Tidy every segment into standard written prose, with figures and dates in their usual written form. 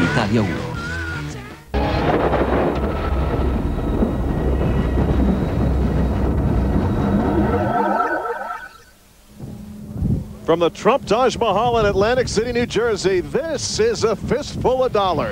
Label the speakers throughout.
Speaker 1: Italia 1.
Speaker 2: From the Trump Taj Mahal in Atlantic City, New Jersey, this is a fistful of dollars.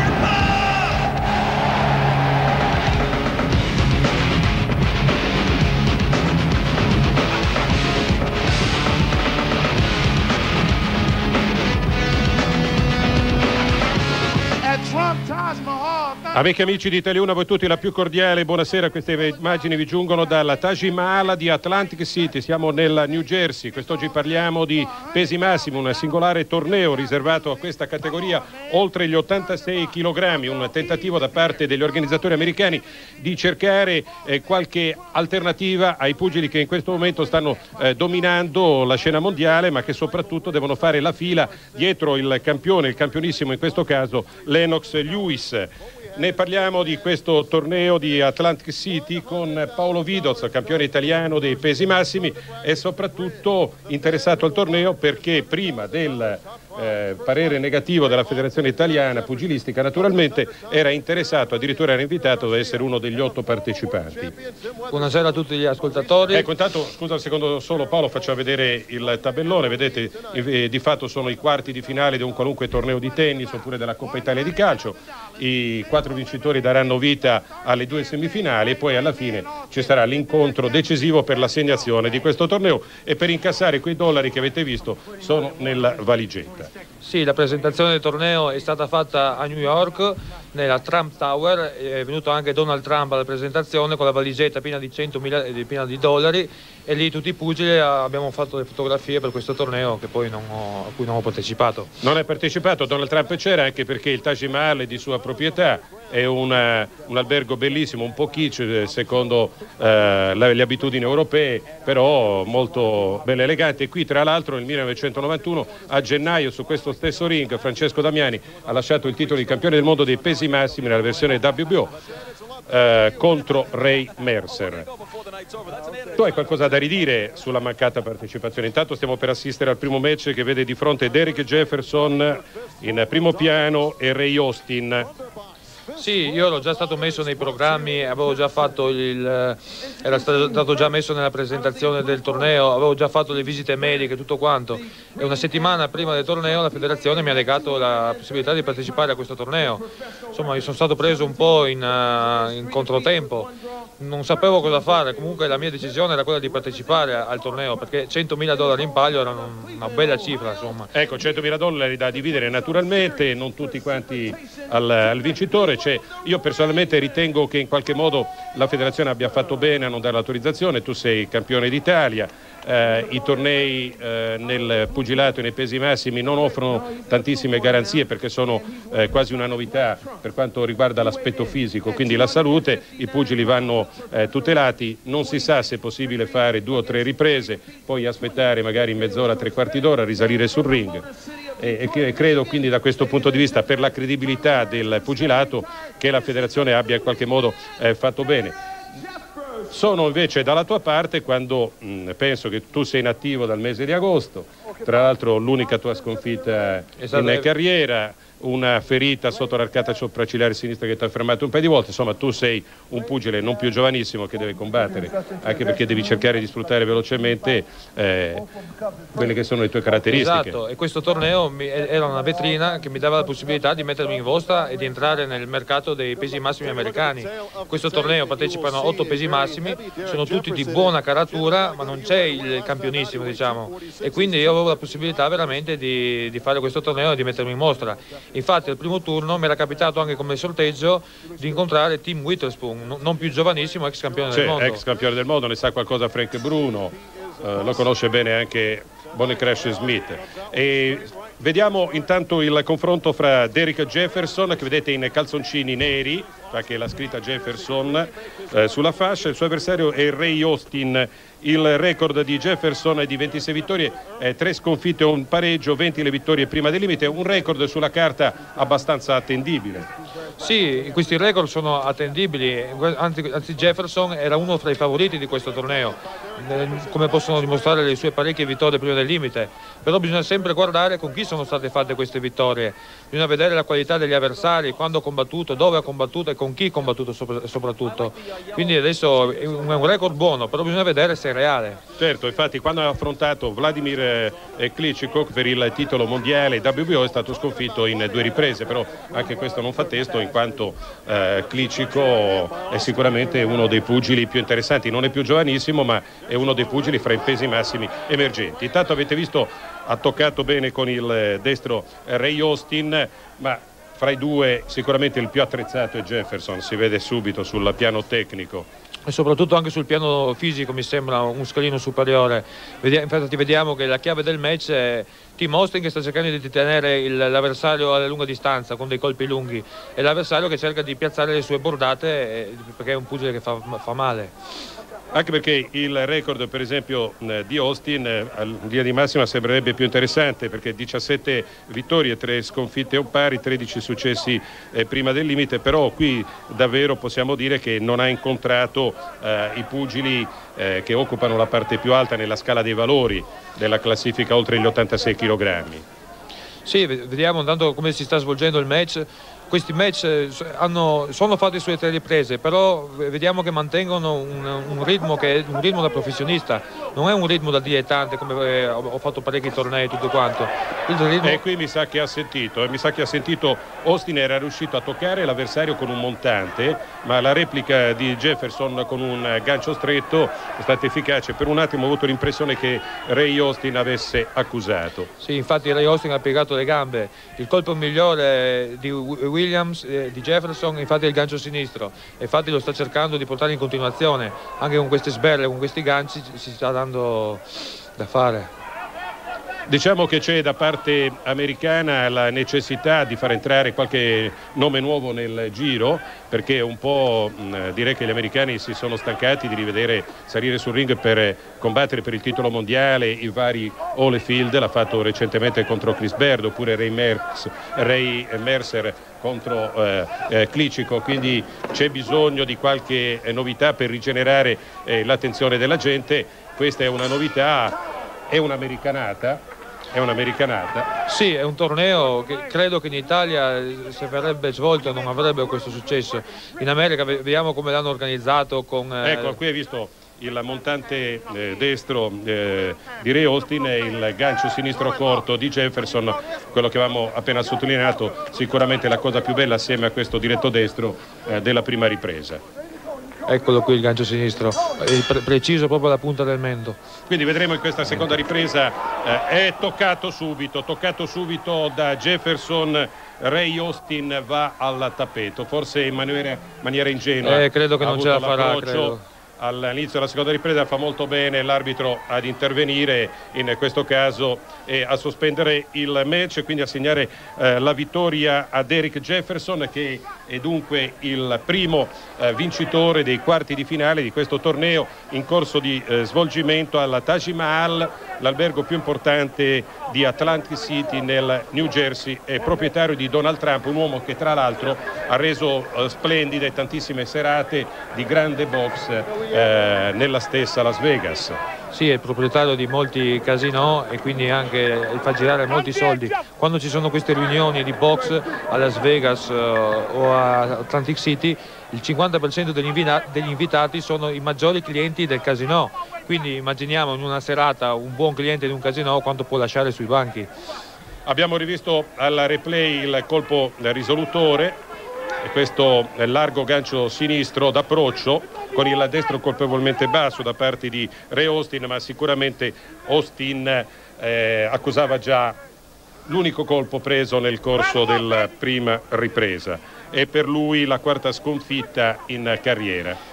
Speaker 3: Amiche e amici di Italia 1, a voi tutti la più cordiale buonasera. Queste immagini vi giungono dalla Taj Mahal di Atlantic City, siamo nella New Jersey. Quest'oggi parliamo di pesi massimi, un singolare torneo riservato a questa categoria oltre gli 86 kg, un tentativo da parte degli organizzatori americani di cercare qualche alternativa ai pugili che in questo momento stanno dominando la scena mondiale, ma che soprattutto devono fare la fila dietro il campione, il campionissimo in questo caso Lennox Lewis. Ne parliamo di questo torneo di Atlantic City con Paolo Vidoz, campione italiano dei pesi massimi, e soprattutto interessato al torneo perché prima del parere negativo della Federazione Italiana Pugilistica naturalmente era interessato, addirittura era invitato ad essere uno degli 8 partecipanti.
Speaker 4: Buonasera a tutti gli ascoltatori.
Speaker 3: Ecco, intanto scusa un secondo solo Paolo, faccio vedere il tabellone. Vedete, di fatto sono i quarti di finale di un qualunque torneo di tennis oppure della Coppa Italia di calcio. I 4 vincitori daranno vita alle 2 semifinali e poi alla fine ci sarà l'incontro decisivo per l'assegnazione di questo torneo e per incassare quei dollari che avete visto sono nella valigetta.
Speaker 4: Sì, la presentazione del torneo è stata fatta a New York, nella Trump Tower. È venuto anche Donald Trump alla presentazione con la valigetta piena di piena di dollari, e lì tutti i pugili abbiamo fatto le fotografie per questo torneo a cui non ho partecipato.
Speaker 3: Non hai partecipato, Donald Trump c'era anche perché il Taj Mahal è di sua proprietà, è un albergo bellissimo, un po' kitsch secondo le abitudini europee, però molto bello e elegante. E qui tra l'altro nel 1991 a gennaio su questo stesso ring Francesco Damiani ha lasciato il titolo di campione del mondo dei pesi massimi nella versione WBO contro Ray Mercer. Tu hai qualcosa da ridire sulla mancata partecipazione? Intanto stiamo per assistere al primo match che vede di fronte Derek Jefferson in primo piano e Ray Austin.
Speaker 4: Sì, io ero già stato messo nei programmi, avevo già fatto era stato già messo nella presentazione del torneo, avevo già fatto le visite mediche, tutto quanto, e una settimana prima del torneo la federazione mi ha negato la possibilità di partecipare a questo torneo. Insomma, io sono stato preso un po' in controtempo, non sapevo cosa fare. Comunque la mia decisione era quella di partecipare al torneo, perché $100.000 in palio erano una bella cifra, insomma.
Speaker 3: Ecco, $100.000 da dividere naturalmente, non tutti quanti al vincitore. Io personalmente ritengo che in qualche modo la federazione abbia fatto bene a non dare l'autorizzazione. Tu sei campione d'Italia, i tornei nel pugilato e nei pesi massimi non offrono tantissime garanzie perché sono quasi una novità per quanto riguarda l'aspetto fisico, quindi la salute, i pugili vanno tutelati, non si sa se è possibile fare 2 o 3 riprese, poi aspettare magari mezz'ora, 3/4 d'ora, risalire sul ring. E credo quindi da questo punto di vista, per la credibilità del pugilato, che la federazione abbia in qualche modo fatto bene. Sono invece dalla tua parte quando penso che tu sei in attivo dal mese di agosto, tra l'altro l'unica tua sconfitta in carriera, una ferita sotto l'arcata sopraccigliare sinistra che ti ha fermato un paio di volte. Insomma, tu sei un pugile non più giovanissimo che deve combattere, anche perché devi cercare di sfruttare velocemente quelle che sono le tue caratteristiche.
Speaker 4: Esatto, e questo torneo era una vetrina che mi dava la possibilità di mettermi in mostra e di entrare nel mercato dei pesi massimi americani. In questo torneo partecipano 8 pesi massimi, sono tutti di buona caratura, ma non c'è il campionissimo, diciamo, e quindi io avevo la possibilità veramente di fare questo torneo e di mettermi in mostra. Infatti al primo turno mi era capitato anche come sorteggio di incontrare Tim Witherspoon, non più giovanissimo, ex campione del mondo.
Speaker 3: Ex campione del mondo, ne sa qualcosa Frank Bruno, lo conosce bene anche Bonnie Crash Smith. E vediamo intanto il confronto fra Derek Jefferson, che vedete in calzoncini neri, che l'ha scritta Jefferson sulla fascia. Il suo avversario è Ray Austin. Il record di Jefferson è di 26 vittorie, 3 sconfitte e un pareggio, 20 le vittorie prima del limite, un record sulla carta abbastanza attendibile.
Speaker 4: Sì, questi record sono attendibili, anzi Jefferson era uno fra i favoriti di questo torneo, come possono dimostrare le sue parecchie vittorie prima del limite, però bisogna sempre guardare con chi sono state fatte queste vittorie, bisogna vedere la qualità degli avversari, quando ha combattuto, dove ha combattuto e con chi ha combattuto soprattutto, quindi adesso è un record buono, però bisogna vedere se è reale.
Speaker 3: Certo, infatti quando ha affrontato Vladimir Klitschko per il titolo mondiale WBO è stato sconfitto in 2 riprese, però anche questo non fa testo in quanto Klitschko è sicuramente uno dei pugili più interessanti, non è più giovanissimo ma è uno dei pugili fra i pesi massimi emergenti. Intanto avete visto, ha toccato bene con il destro Ray Austin, ma fra i due sicuramente il più attrezzato è Jefferson, si vede subito sul piano tecnico.
Speaker 4: E soprattutto anche sul piano fisico mi sembra un scalino superiore. Infatti vediamo che la chiave del match è Tim Austin che sta cercando di tenere l'avversario alla lunga distanza con dei colpi lunghi e l'avversario che cerca di piazzare le sue bordate perché è un pugile che fa male.
Speaker 3: Anche perché il record per esempio di Austin in linea di massima sembrerebbe più interessante, perché 17 vittorie, 3 sconfitte o pari, 13 successi prima del limite, però qui davvero possiamo dire che non ha incontrato i pugili che occupano la parte più alta nella scala dei valori della classifica oltre gli 86 kg.
Speaker 4: Sì, vediamo intanto come si sta svolgendo il match. Questi match sono fatti sulle 3 riprese, però vediamo che mantengono un ritmo che è un ritmo da professionista, non è un ritmo da dilettante come ho fatto parecchi tornei e tutto quanto.
Speaker 3: E qui mi sa che ha sentito, Austin era riuscito a toccare l'avversario con un montante, ma la replica di Jefferson con un gancio stretto è stata efficace. Per un attimo ho avuto l'impressione che Ray Austin avesse accusato.
Speaker 4: Sì, infatti Ray Austin ha piegato le gambe, il colpo migliore di Williams, di Jefferson, infatti è il gancio sinistro, infatti lo sta cercando di portare in continuazione, anche con queste sberle, con questi ganci si sta dando da fare.
Speaker 3: Diciamo che c'è da parte americana la necessità di far entrare qualche nome nuovo nel giro, perché un po' direi che gli americani si sono stancati di rivedere salire sul ring per combattere per il titolo mondiale i vari Holyfield, l'ha fatto recentemente contro Chris Baird, oppure Ray Mercer contro Klitschko, quindi c'è bisogno di qualche novità per rigenerare l'attenzione della gente. Questa è una novità, è un'americanata.
Speaker 4: Sì, è un torneo che credo che in Italia se verrebbe svolto non avrebbe questo successo. In America vediamo come l'hanno organizzato con...
Speaker 3: Ecco, qui hai visto il montante destro di Ray Austin e il gancio sinistro corto di Jefferson, quello che avevamo appena sottolineato, sicuramente la cosa più bella assieme a questo diretto destro della prima ripresa.
Speaker 4: Eccolo qui il gancio sinistro, preciso proprio alla punta del mento.
Speaker 3: Quindi vedremo in questa seconda ripresa, è toccato subito da Jefferson. Ray Austin va al tappeto, forse in maniera ingenua.
Speaker 4: Credo che non ce la farà, credo.
Speaker 3: All'inizio della seconda ripresa fa molto bene l'arbitro ad intervenire in questo caso e a sospendere il match, quindi a segnare la vittoria ad Eric Jefferson, che è dunque il primo vincitore dei quarti di finale di questo torneo in corso di svolgimento alla Taj Mahal, l'albergo più importante di Atlantic City nel New Jersey, è proprietario di Donald Trump, un uomo che tra l'altro ha reso splendide tantissime serate di grande box nella stessa Las Vegas.
Speaker 4: Sì, è il proprietario di molti casinò e quindi anche fa girare molti soldi. Quando ci sono queste riunioni di box a Las Vegas o a Atlantic City, il 50% degli invitati sono i maggiori clienti del casinò. Quindi immaginiamo in una serata un buon cliente di un casinò quanto può lasciare sui banchi.
Speaker 3: Abbiamo rivisto alla replay il colpo risolutore, e questo largo gancio sinistro d'approccio con il destro colpevolmente basso da parte di Ray Austin, ma sicuramente Austin accusava già l'unico colpo preso nel corso della prima ripresa, e per lui la quarta sconfitta in carriera.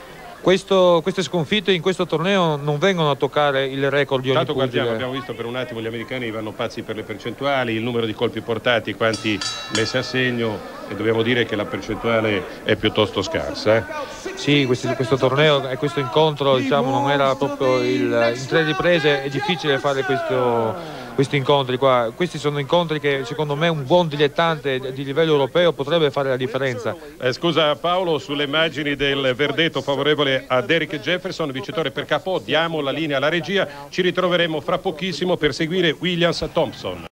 Speaker 4: Queste sconfitte in questo torneo non vengono a toccare il record di ogni
Speaker 3: Tanto guardiamo,
Speaker 4: pugile.
Speaker 3: abbiamo visto per un attimo gli americani vanno pazzi per le percentuali, il numero di colpi portati, quanti messi a segno, e dobbiamo dire che la percentuale è piuttosto scarsa.
Speaker 4: Sì, questo torneo e questo incontro, diciamo, non era proprio in 3 riprese, è difficile fare questi incontri qua. Questi sono incontri che secondo me un buon dilettante di livello europeo potrebbe fare la differenza.
Speaker 3: Scusa Paolo, sulle immagini del verdetto favorevole a Derek Jefferson, vincitore per KO, diamo la linea alla regia, ci ritroveremo fra pochissimo per seguire Williams-Thompson.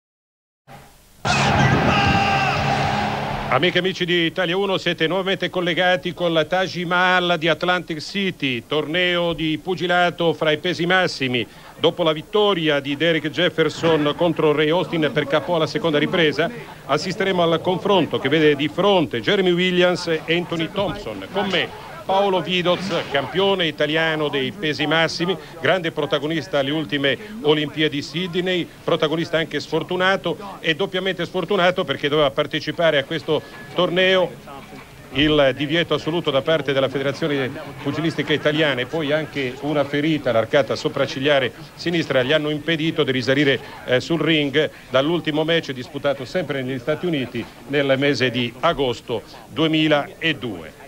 Speaker 3: Amiche e amici di Italia 1, siete nuovamente collegati con la Taj Mahal di Atlantic City, torneo di pugilato fra i pesi massimi. Dopo la vittoria di Derek Jefferson contro Ray Austin per KO alla seconda ripresa, assisteremo al confronto che vede di fronte Jeremy Williams e Anthony Thompson. Con me Paolo Vidoz, campione italiano dei pesi massimi, grande protagonista alle ultime Olimpiadi Sydney, protagonista anche sfortunato e doppiamente sfortunato perché doveva partecipare a questo torneo. Il divieto assoluto da parte della Federazione Pugilistica Italiana e poi anche una ferita all'arcata sopraccigliare sinistra gli hanno impedito di risalire sul ring dall'ultimo match disputato sempre negli Stati Uniti nel mese di agosto 2002.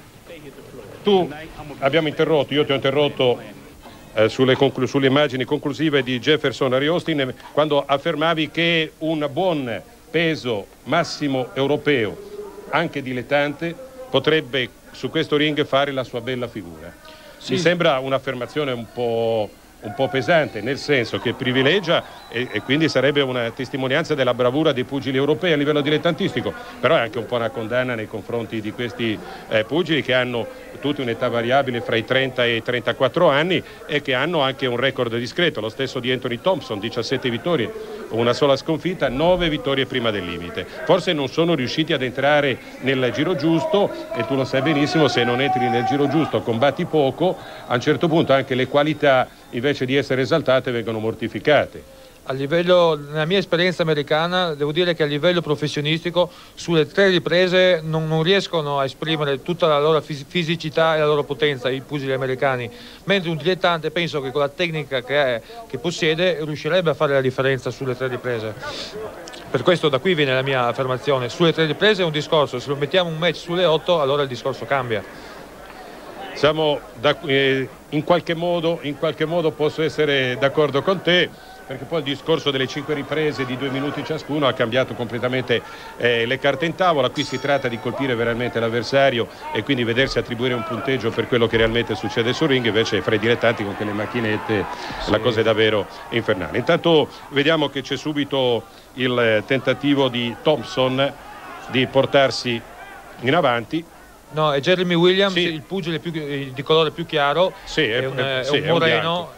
Speaker 3: Io ti ho interrotto sulle immagini conclusive di Jefferson a Ray Austin quando affermavi che un buon peso massimo europeo, anche dilettante, potrebbe su questo ring fare la sua bella figura. Sì. Mi sembra un'affermazione un po' pesante, nel senso che privilegia e quindi sarebbe una testimonianza della bravura dei pugili europei a livello dilettantistico, però è anche un po' una condanna nei confronti di questi pugili che hanno tutti un'età variabile fra i 30 e i 34 anni e che hanno anche un record discreto, lo stesso di Anthony Thompson, 17 vittorie, una sola sconfitta, 9 vittorie prima del limite. Forse non sono riusciti ad entrare nel giro giusto e tu lo sai benissimo, se non entri nel giro giusto combatti poco, a un certo punto anche le qualità invece di essere esaltate vengono mortificate.
Speaker 4: Nella mia esperienza americana, devo dire che a livello professionistico sulle 3 riprese non riescono a esprimere tutta la loro fisicità e la loro potenza i pugili americani, mentre un dilettante penso che con la tecnica che possiede riuscirebbe a fare la differenza sulle 3 riprese. Per questo da qui viene la mia affermazione: sulle 3 riprese è un discorso, se lo mettiamo un match sulle 8 allora il discorso cambia. In qualche modo posso essere d'accordo con te, perché poi il discorso delle 5 riprese di 2 minuti ciascuno ha cambiato completamente le carte in tavola. Qui si tratta di colpire veramente l'avversario e quindi vedersi attribuire un punteggio per quello che realmente succede sul ring, invece fra i dilettanti con quelle macchinette sì. La cosa è davvero infernale. Intanto vediamo che c'è subito il tentativo di Thompson di portarsi in avanti. No, è Jeremy Williams,
Speaker 3: sì.
Speaker 4: Il pugile di colore più chiaro,
Speaker 3: sì,
Speaker 4: è un moreno,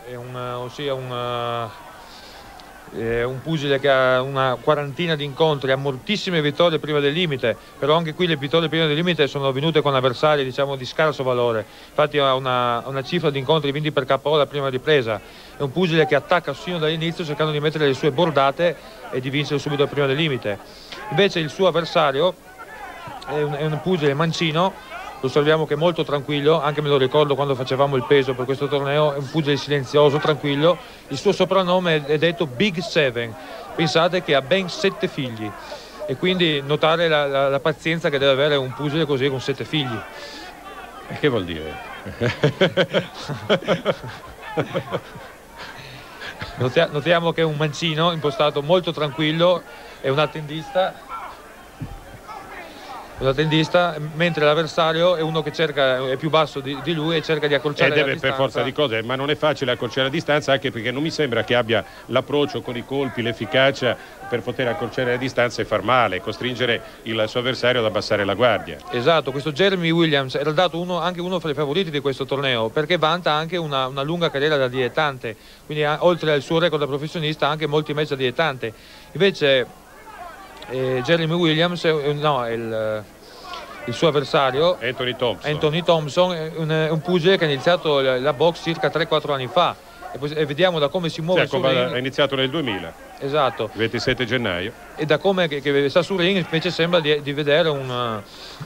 Speaker 4: è un pugile che ha una quarantina di incontri, ha moltissime vittorie prima del limite, però anche qui le vittorie prima del limite sono avvenute con avversari, diciamo, di scarso valore. Infatti ha una cifra di incontri vinti per KO alla prima ripresa. È un pugile che attacca sino dall'inizio cercando di mettere le sue bordate e di vincere subito prima del limite. Invece il suo avversario è un pugile mancino, lo osserviamo che è molto tranquillo, anche me lo ricordo quando facevamo il peso per questo torneo, è un pugile silenzioso, tranquillo. Il suo soprannome è detto Big Seven, pensate che ha ben 7 figli e quindi notare la pazienza che deve avere un pugile così con 7 figli.
Speaker 3: Che vuol dire?
Speaker 4: Notiamo che è un mancino impostato molto tranquillo, è un attendista, mentre l'avversario è uno che è più basso di lui e cerca di accorciare la distanza.
Speaker 3: Per forza di cose, ma non è facile accorciare la distanza, anche perché non mi sembra che abbia l'approccio con i colpi, l'efficacia per poter accorciare la distanza e far male, costringere il suo avversario ad abbassare la guardia.
Speaker 4: Esatto, questo Jeremy Williams era dato anche uno fra i favoriti di questo torneo, perché vanta anche una lunga carriera da dilettante, quindi oltre al suo record da professionista anche molti match da dilettante. Invece Jeremy Williams il suo avversario Anthony Thompson è un pugile che ha iniziato la box circa 3-4 anni fa e vediamo da come si muove sul ring.
Speaker 3: Ha iniziato nel 2000,
Speaker 4: esatto,
Speaker 3: 27 gennaio,
Speaker 4: e da come che sta sul ring invece sembra di vedere un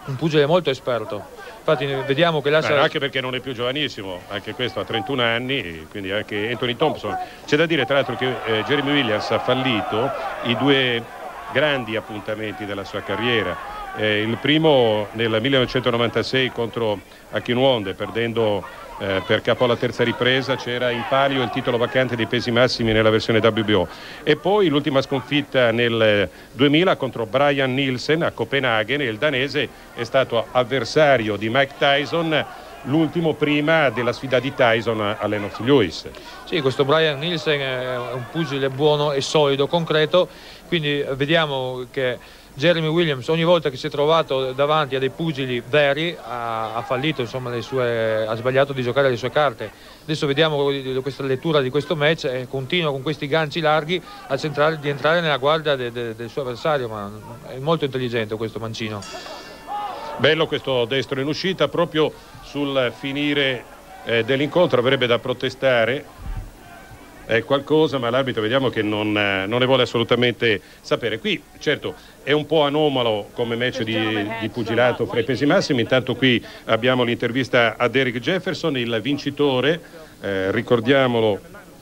Speaker 4: un pugile molto esperto. Infatti vediamo che
Speaker 3: anche perché non è più giovanissimo, anche questo ha 31 anni, quindi anche Anthony Thompson. C'è da dire tra l'altro che Jeremy Williams ha fallito i 2 grandi appuntamenti della sua carriera. Il primo nel 1996 contro Akinwonde, perdendo per capo alla terza ripresa, c'era in palio il titolo vacante dei pesi massimi nella versione WBO, e poi l'ultima sconfitta nel 2000 contro Brian Nielsen a Copenaghen, e il danese è stato avversario di Mike Tyson, l'ultimo prima della sfida di Tyson a Lennox Lewis.
Speaker 4: Sì, questo Brian Nielsen è un pugile buono e solido, concreto, quindi vediamo che Jeremy Williams ogni volta che si è trovato davanti a dei pugili veri ha fallito, insomma, ha sbagliato di giocare le sue carte. Adesso vediamo questa lettura di questo match e continua con questi ganci larghi a cercare di entrare nella guardia del suo avversario, ma è molto intelligente questo mancino.
Speaker 3: Bello questo destro in uscita, proprio sul finire dell'incontro avrebbe da protestare qualcosa, ma l'arbitro vediamo che non ne vuole assolutamente sapere. Qui certo è un po' anomalo come match di pugilato fra i pesi massimi. Intanto qui abbiamo l'intervista a Derek Jefferson, il vincitore, ricordiamolo,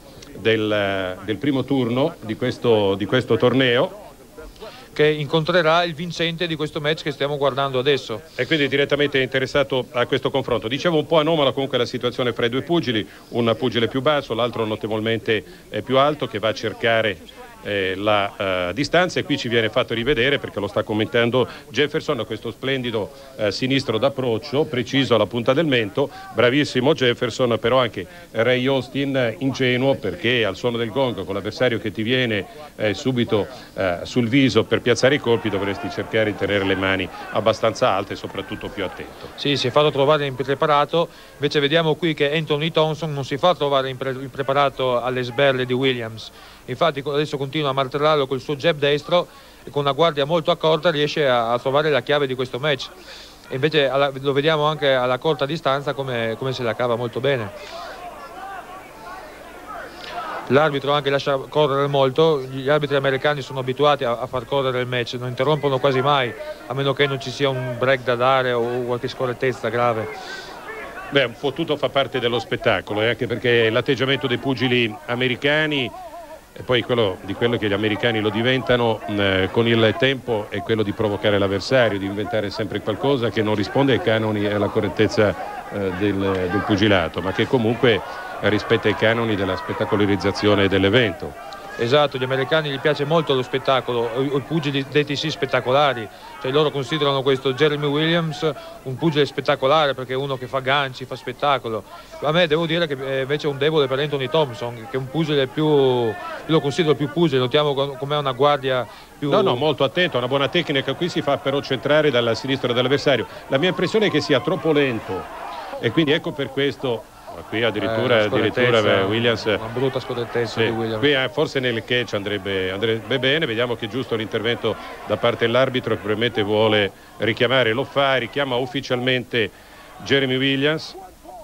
Speaker 3: del primo turno di questo torneo,
Speaker 4: che incontrerà il vincente di questo match che stiamo guardando adesso.
Speaker 3: E quindi direttamente interessato a questo confronto. Dicevo, un po' anomala comunque la situazione fra i 2 pugili, un pugile più basso, l'altro notevolmente più alto, che va a cercare la distanza, e qui ci viene fatto rivedere, perché lo sta commentando Jefferson, questo splendido sinistro d'approccio preciso alla punta del mento. Bravissimo Jefferson, però anche Ray Austin ingenuo, perché al suono del gong, con l'avversario che ti viene subito sul viso per piazzare i colpi, dovresti cercare di tenere le mani abbastanza alte e soprattutto più attento.
Speaker 4: Sì, si è fatto trovare impreparato, invece vediamo qui che Anthony Thompson non si fa trovare impreparato alle sberle di Williams. Infatti adesso continua a martellarlo col suo jab destro e con una guardia molto accorta riesce a trovare la chiave di questo match. E invece lo vediamo anche alla corta distanza come se la cava molto bene. L'arbitro anche lascia correre molto, gli arbitri americani sono abituati a far correre il match, non interrompono quasi mai, a meno che non ci sia un break da dare o qualche scorrettezza grave.
Speaker 3: Beh, un po' tutto fa parte dello spettacolo, anche perché l'atteggiamento dei pugili americani, e poi quello che gli americani lo diventano con il tempo, è quello di provocare l'avversario, di inventare sempre qualcosa che non risponde ai canoni e alla correttezza del pugilato, ma che comunque rispetta i canoni della spettacolarizzazione dell'evento.
Speaker 4: Esatto, gli americani gli piace molto lo spettacolo, i pugili detti sì spettacolari, cioè loro considerano questo Jeremy Williams un pugile spettacolare perché è uno che fa ganci, fa spettacolo. A me devo dire che invece è un debole per Anthony Thompson, che è un pugile più, io lo considero più pugile, notiamo come ha una guardia più...
Speaker 3: No, molto attento, ha una buona tecnica, qui si fa però centrare dalla sinistra dell'avversario. La mia impressione è che sia troppo lento e quindi ecco per questo... Qui addirittura Williams,
Speaker 4: una brutta scorrettezza, sì, di Williams.
Speaker 3: Qui forse nel catch andrebbe bene. Vediamo che è giusto l'intervento da parte dell'arbitro, che probabilmente vuole richiamare, lo fa, richiama ufficialmente Jeremy Williams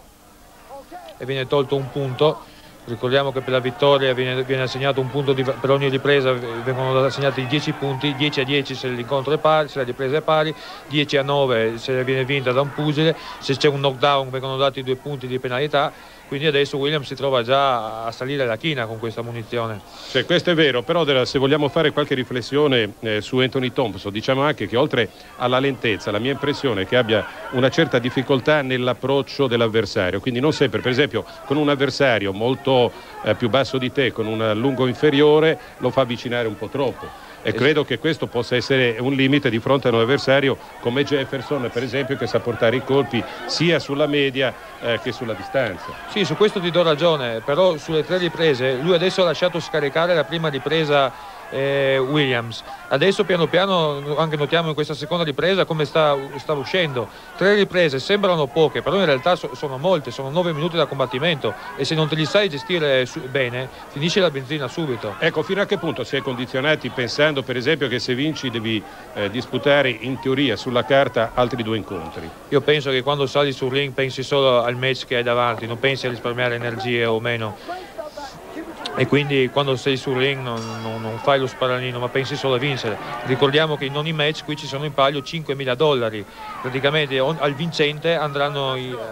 Speaker 4: e viene tolto un punto. Ricordiamo che per la vittoria viene assegnato un punto per ogni ripresa, vengono assegnati 10 punti, 10-10 se l'incontro è pari, se la ripresa è pari, 10-9 se viene vinta da un pugile, se c'è un knockdown vengono dati 2 punti di penalità, quindi adesso Williams si trova già a salire la china con questa munizione.
Speaker 3: Cioè, questo è vero, però se vogliamo fare qualche riflessione su Anthony Thompson, diciamo anche che oltre alla lentezza, la mia impressione è che abbia una certa difficoltà nell'approccio dell'avversario, quindi non sempre, per esempio con un avversario molto più basso di te, con un lungo inferiore, lo fa avvicinare un po' troppo. E credo che questo possa essere un limite di fronte a un avversario come Jefferson, per esempio, che sa portare i colpi sia sulla media che sulla distanza.
Speaker 4: Sì, su questo ti do ragione, però sulle 3 riprese lui adesso ha lasciato scaricare la prima ripresa Williams. Adesso piano piano anche notiamo in questa seconda ripresa come sta uscendo. 3 riprese sembrano poche, però in realtà sono molte, sono 9 minuti da combattimento e se non te li sai gestire bene finisce la benzina subito.
Speaker 3: Ecco, fino a che punto si è condizionati pensando per esempio che se vinci devi disputare in teoria sulla carta altri 2 incontri?
Speaker 4: Io penso che quando sali sul ring pensi solo al match che hai davanti, non pensi a risparmiare energie o meno. e quindi quando sei sul ring non fai lo sparanino ma pensi solo a vincere. Ricordiamo che in ogni match qui ci sono in palio $5.000, praticamente al vincente andranno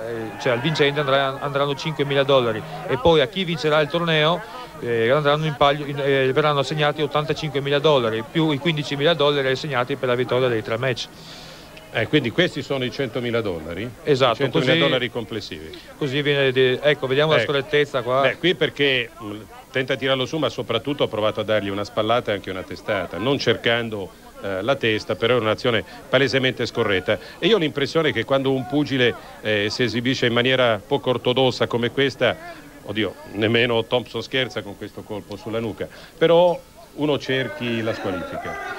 Speaker 4: $5.000 e poi a chi vincerà il torneo andranno in palio, verranno assegnati $85.000 più i $15.000 assegnati per la vittoria dei 3 match.
Speaker 3: Quindi questi sono i $100.000?
Speaker 4: Esatto,
Speaker 3: $100.000 complessivi.
Speaker 4: Così viene ecco, vediamo la scorrettezza qua.
Speaker 3: Qui perché tenta a tirarlo su, ma soprattutto ho provato a dargli una spallata e anche una testata, non cercando la testa, però è un'azione palesemente scorretta. E io ho l'impressione che quando un pugile si esibisce in maniera poco ortodossa come questa, oddio, nemmeno Thompson scherza con questo colpo sulla nuca, però uno cerchi la squalifica.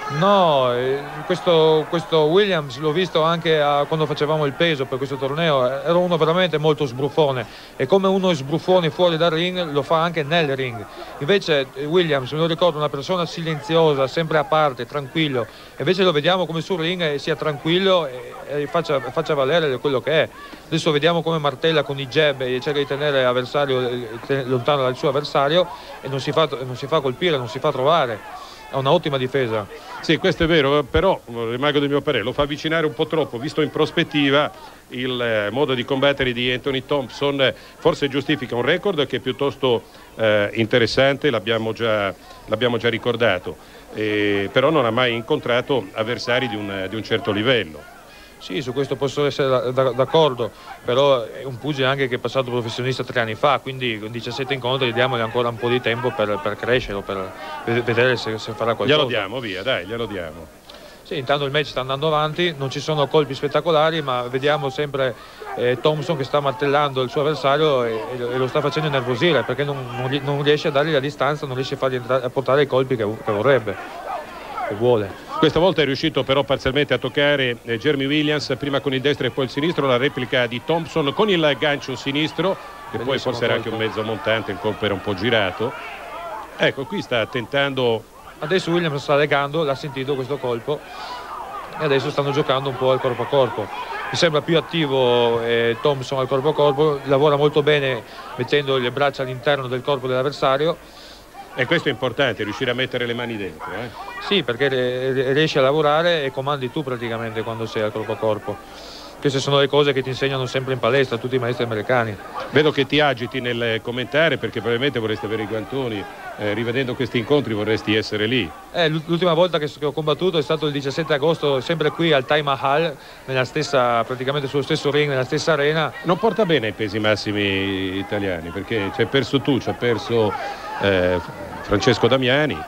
Speaker 4: No, questo Williams l'ho visto anche quando facevamo il peso per questo torneo, era uno veramente molto sbruffone e come uno sbruffone fuori dal ring lo fa anche nel ring. Invece Williams, me lo ricordo, una persona silenziosa, sempre a parte, tranquillo, invece lo vediamo come sul ring sia tranquillo e faccia valere quello che è. Adesso vediamo come martella con i jab e cerca di tenere l'avversario lontano dal suo avversario e non si fa colpire, non si fa trovare. Ha un'ottima difesa.
Speaker 3: Sì, questo è vero, però rimango del mio parere, lo fa avvicinare un po' troppo, visto in prospettiva il modo di combattere di Anthony Thompson, forse giustifica un record che è piuttosto interessante, l'abbiamo già ricordato, però non ha mai incontrato avversari di un certo livello.
Speaker 4: Sì, su questo posso essere d'accordo, però è un pugile anche che è passato professionista 3 anni fa, quindi con 17 incontri diamogli ancora un po' di tempo per crescere, per vedere se farà qualcosa.
Speaker 3: Glielo diamo, via, dai, glielo diamo.
Speaker 4: Sì, intanto il match sta andando avanti, non ci sono colpi spettacolari, ma vediamo sempre Thompson che sta martellando il suo avversario e lo sta facendo innervosire perché non riesce a dargli la distanza, non riesce a portare i colpi che vorrebbe. Che vuole.
Speaker 3: Questa volta è riuscito però parzialmente a toccare Jeremy Williams, prima con il destro e poi il sinistro, la replica di Thompson con il gancio sinistro, che poi forse era anche un mezzo montante, il colpo era un po' girato. Ecco, qui sta tentando.
Speaker 4: Adesso Williams sta legando, l'ha sentito questo colpo e adesso stanno giocando un po' al corpo a corpo. Mi sembra più attivo Thompson al corpo a corpo, lavora molto bene mettendo le braccia all'interno del corpo dell'avversario.
Speaker 3: E questo è importante, riuscire a mettere le mani dentro.
Speaker 4: Sì, perché riesci a lavorare e comandi tu praticamente quando sei al corpo a corpo. Queste sono le cose che ti insegnano sempre in palestra tutti i maestri americani.
Speaker 3: Vedo che ti agiti nel commentare perché probabilmente vorresti avere i guantoni, rivedendo questi incontri vorresti essere lì.
Speaker 4: L'ultima volta che ho combattuto è stato il 17 agosto, sempre qui al Taj Mahal, praticamente sullo stesso ring, nella stessa arena.
Speaker 3: Non porta bene ai pesi massimi italiani perché ci hai perso tu, ci ha perso Francesco Damiani.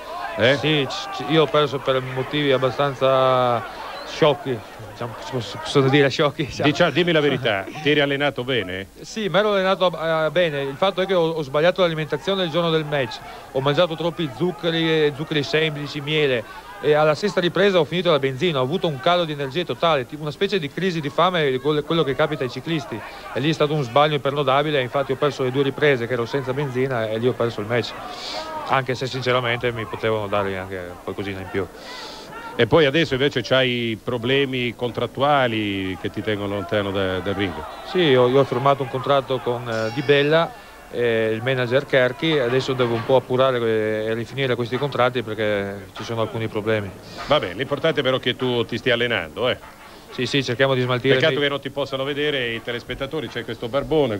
Speaker 4: Sì, io ho perso per motivi abbastanza sciocchi, diciamo, possono dire sciocchi.
Speaker 3: Dimmi la verità, ti eri allenato bene?
Speaker 4: Sì, mi ero allenato bene, il fatto è che ho sbagliato l'alimentazione il giorno del match, ho mangiato troppi zuccheri semplici, miele e alla sesta ripresa ho finito la benzina, ho avuto un calo di energia totale, tipo una specie di crisi di fame, quello che capita ai ciclisti, e lì è stato un sbaglio imperdonabile, infatti ho perso le 2 riprese che ero senza benzina e lì ho perso il match, anche se sinceramente mi potevano dare anche qualcosina in più.
Speaker 3: E poi adesso invece c'hai problemi contrattuali che ti tengono lontano dal ring?
Speaker 4: Sì, io ho firmato un contratto con Di Bella, il manager Kerky, adesso devo un po' appurare e rifinire questi contratti perché ci sono alcuni problemi.
Speaker 3: Va bene, l'importante però è che tu ti stia allenando.
Speaker 4: Sì, cerchiamo di smaltire.
Speaker 3: Peccato che non ti possano vedere i telespettatori, c'è questo barbone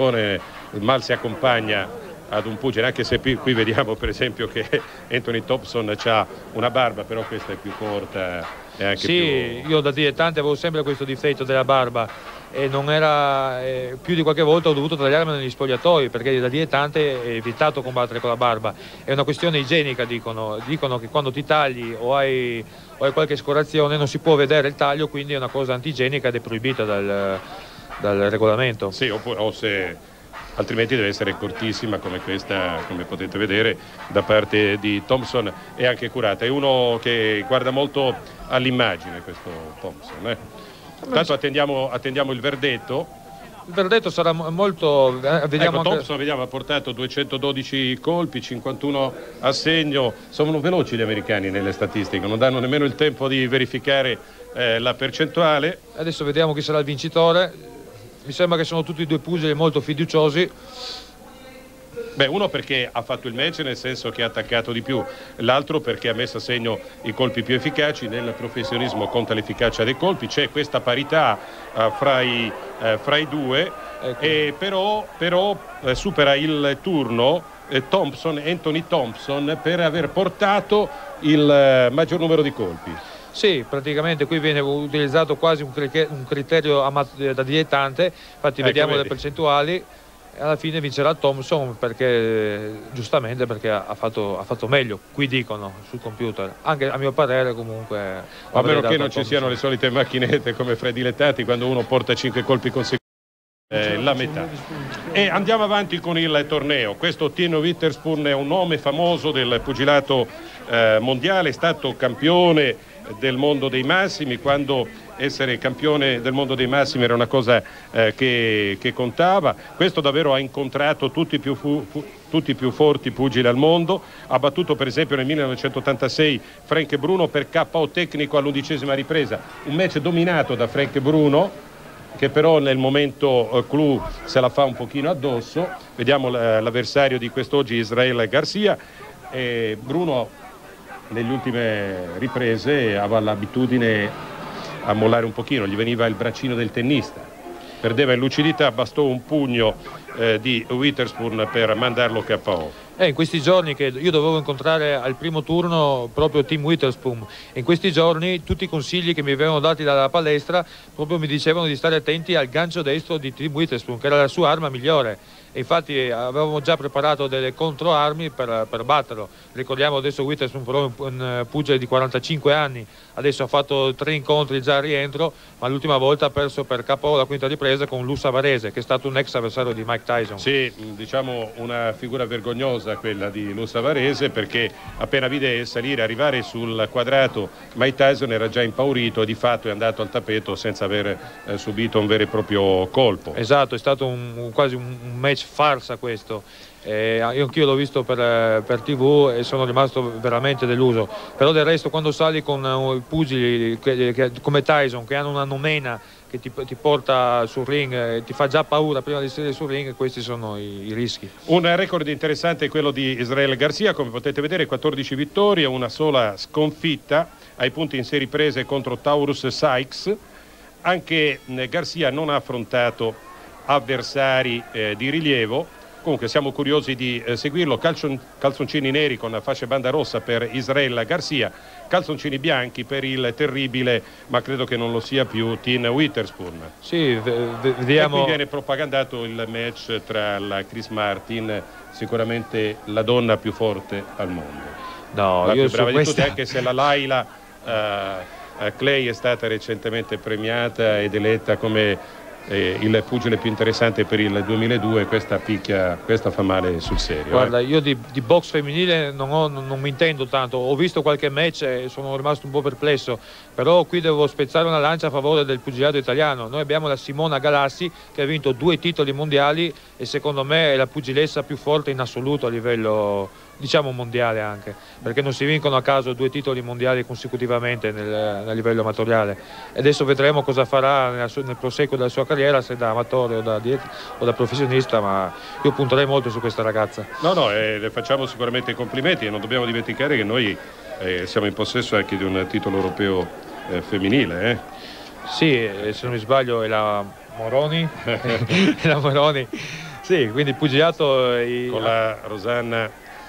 Speaker 3: mal si accompagna ad un pugile, anche se qui vediamo per esempio che Anthony Thompson ha una barba, però questa è più corta e anche più...
Speaker 4: Io da dilettante avevo sempre questo difetto della barba e non era più di qualche volta ho dovuto tagliarmela negli spogliatoi perché da dilettante è evitato combattere con la barba, è una questione igienica, dicono che quando ti tagli o hai qualche scorazione non si può vedere il taglio, quindi è una cosa antigienica ed è proibita dal regolamento.
Speaker 3: Sì, altrimenti deve essere cortissima come questa, come potete vedere, da parte di Thompson, è anche curata. È uno che guarda molto all'immagine questo Thompson. Intanto attendiamo il verdetto.
Speaker 4: Il verdetto sarà molto...
Speaker 3: Vediamo Thompson ha portato 212 colpi, 51 a segno. Sono veloci gli americani nelle statistiche, non danno nemmeno il tempo di verificare la percentuale.
Speaker 4: Adesso vediamo chi sarà il vincitore. Mi sembra che sono tutti 2 pugili molto fiduciosi.
Speaker 3: Beh, uno perché ha fatto il match, nel senso che ha attaccato di più, l'altro perché ha messo a segno i colpi più efficaci. Nel professionismo conta l'efficacia dei colpi, c'è questa parità fra i due, ecco. Però supera il turno Anthony Thompson per aver portato il maggior numero di colpi.
Speaker 4: Sì, praticamente qui viene utilizzato quasi un criterio da dilettante, infatti vediamo le percentuali. Alla fine vincerà Thompson giustamente perché ha fatto meglio, qui dicono sul computer, anche a mio parere comunque.
Speaker 3: A meno che non ci siano le solite macchinette come fra i dilettanti, quando uno porta 5 colpi consecutivi, la metà. E andiamo avanti con il torneo. Questo Tino Witherspoon è un nome famoso del pugilato mondiale, è stato campione del mondo dei massimi, quando essere campione del mondo dei massimi era una cosa che contava. Questo davvero ha incontrato tutti i più forti pugili al mondo, ha battuto per esempio nel 1986 Frank Bruno per KO tecnico all'11ª ripresa, un match dominato da Frank Bruno, che però nel momento clou se la fa un pochino addosso. Vediamo l'avversario di quest'oggi, Israel Garcia. Bruno nelle ultime riprese aveva l'abitudine a mollare un pochino, gli veniva il braccino del tennista, perdeva in lucidità, bastò un pugno di Witherspoon per mandarlo KO.
Speaker 4: In questi giorni che io dovevo incontrare al primo turno proprio Tim Witherspoon, e in questi giorni tutti i consigli che mi avevano dati dalla palestra proprio mi dicevano di stare attenti al gancio destro di Tim Witherspoon, che era la sua arma migliore, e infatti avevamo già preparato delle controarmi per batterlo. Ricordiamo adesso Witherspoon però un pugile di 45 anni, adesso ha fatto 3 incontri già a rientro, ma l'ultima volta ha perso per KO la quinta ripresa con Lou Savarese, che è stato un ex avversario di Mike Tyson.
Speaker 3: Sì, diciamo una figura vergognosa quella di Lou Savarese, perché appena vide arrivare sul quadrato Mike Tyson era già impaurito e di fatto è andato al tappeto senza aver subito un vero e proprio colpo.
Speaker 4: Esatto, è stato quasi un match farsa questo. Anch'io l'ho visto per TV e sono rimasto veramente deluso, però del resto quando sali con pugili come Tyson, che hanno una nomena che ti porta sul ring, ti fa già paura prima di salire sul ring, questi sono i rischi.
Speaker 3: Un record interessante è quello di Israel Garcia, come potete vedere 14 vittorie, una sola sconfitta, ai punti in 6 riprese contro Taurus Sykes. Anche Garcia non ha affrontato avversari di rilievo. Comunque siamo curiosi di seguirlo. Calzoncini neri con fascia banda rossa per Israel Garcia, calzoncini bianchi per il terribile, ma credo che non lo sia più, Tim Witherspoon.
Speaker 4: Sì, vediamo.
Speaker 3: E qui viene propagandato il match tra la Chris Martin, sicuramente la donna più forte al mondo.
Speaker 4: No,
Speaker 3: la
Speaker 4: io
Speaker 3: più brava di
Speaker 4: questa...
Speaker 3: tutti, anche se la Laila Clay è stata recentemente premiata ed eletta come il pugile più interessante per il 2002, questa fa male sul serio.
Speaker 4: Guarda, io di box femminile non mi intendo tanto, ho visto qualche match e sono rimasto un po' perplesso, però qui devo spezzare una lancia a favore del pugilato italiano. Noi abbiamo la Simona Galassi che ha vinto 2 titoli mondiali e secondo me è la pugilessa più forte in assoluto a livello, diciamo, mondiale, anche perché non si vincono a caso 2 titoli mondiali consecutivamente nel livello amatoriale, e adesso vedremo cosa farà nel proseguo della sua carriera, se da amatore o da professionista, ma io punterei molto su questa ragazza.
Speaker 3: No, le facciamo sicuramente i complimenti, e non dobbiamo dimenticare che noi siamo in possesso anche di un titolo europeo femminile.
Speaker 4: Sì, se non mi sbaglio è la Moroni. È la Moroni. Sì, quindi il pugilato
Speaker 3: con la Rosanna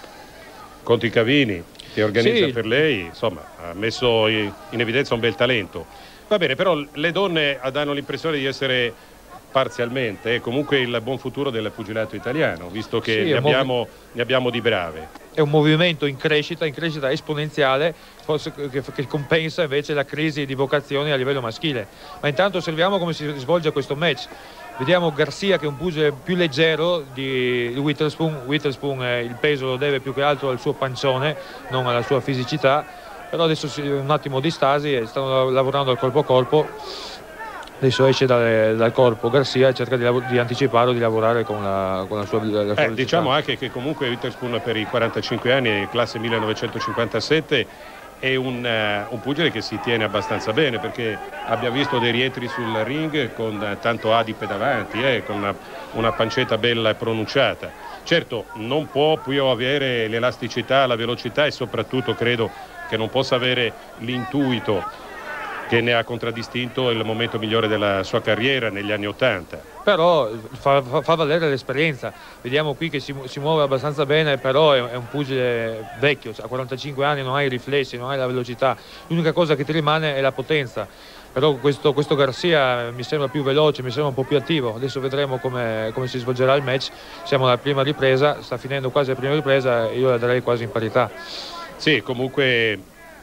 Speaker 3: Conticavini che organizza, sì, per lei, insomma, ha messo in evidenza un bel talento. Va bene, però le donne danno l'impressione di essere parzialmente comunque il buon futuro del pugilato italiano, visto che sì, ne abbiamo di brave.
Speaker 4: È un movimento in crescita esponenziale, forse che compensa invece la crisi di vocazioni a livello maschile. Ma intanto osserviamo come si svolge questo match. Vediamo Garcia, che è un pugile più leggero di Witherspoon. Witherspoon il peso lo deve più che altro al suo pancione, non alla sua fisicità, però adesso un attimo di stasi e stanno lavorando al corpo a corpo. Adesso esce dal corpo Garcia e cerca di anticipare o di lavorare con la sua velocità.
Speaker 3: Diciamo anche che comunque Witherspoon per i 45 anni, classe 1957, è un pugile che si tiene abbastanza bene, perché abbiamo visto dei rientri sul ring con tanto adipe davanti, con una pancetta bella e pronunciata. Certo, non può più avere l'elasticità, la velocità, e soprattutto credo che non possa avere l'intuito che ne ha contraddistinto il momento migliore della sua carriera negli anni '80.
Speaker 4: Però fa valere l'esperienza. Vediamo qui che si muove abbastanza bene, però è un pugile vecchio, a 45 anni non hai i riflessi, non hai la velocità, l'unica cosa che ti rimane è la potenza. Però questo Garcia mi sembra più veloce, mi sembra un po' più attivo. Adesso vedremo come si svolgerà il match. Siamo alla prima ripresa, sta finendo quasi la prima ripresa, io la darei quasi in parità.
Speaker 3: Sì, comunque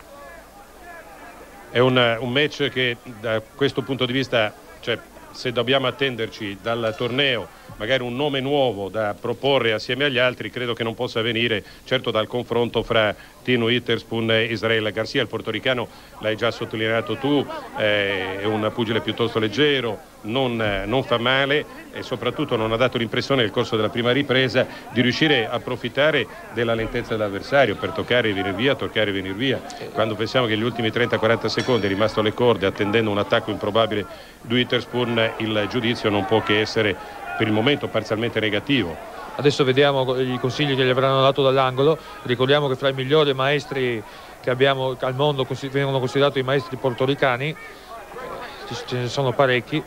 Speaker 3: è un match che da questo punto di vista, cioè, se dobbiamo attenderci dal torneo magari un nome nuovo da proporre assieme agli altri, credo che non possa venire certo dal confronto fra Tino Witherspoon e Israel Garcia. Il portoricano, l'hai già sottolineato tu, è un pugile piuttosto leggero, non fa male, e soprattutto non ha dato l'impressione nel corso della prima ripresa di riuscire a approfittare della lentezza dell'avversario per toccare e venire via, toccare e venire via. Quando pensiamo che gli ultimi 30-40 secondi è rimasto alle corde attendendo un attacco improbabile di Witherspoon, il giudizio non può che essere per il momento parzialmente negativo.
Speaker 4: Adesso vediamo i consigli che gli avranno dato dall'angolo. Ricordiamo che fra i migliori maestri che abbiamo al mondo vengono considerati i maestri portoricani, ce ne sono parecchi.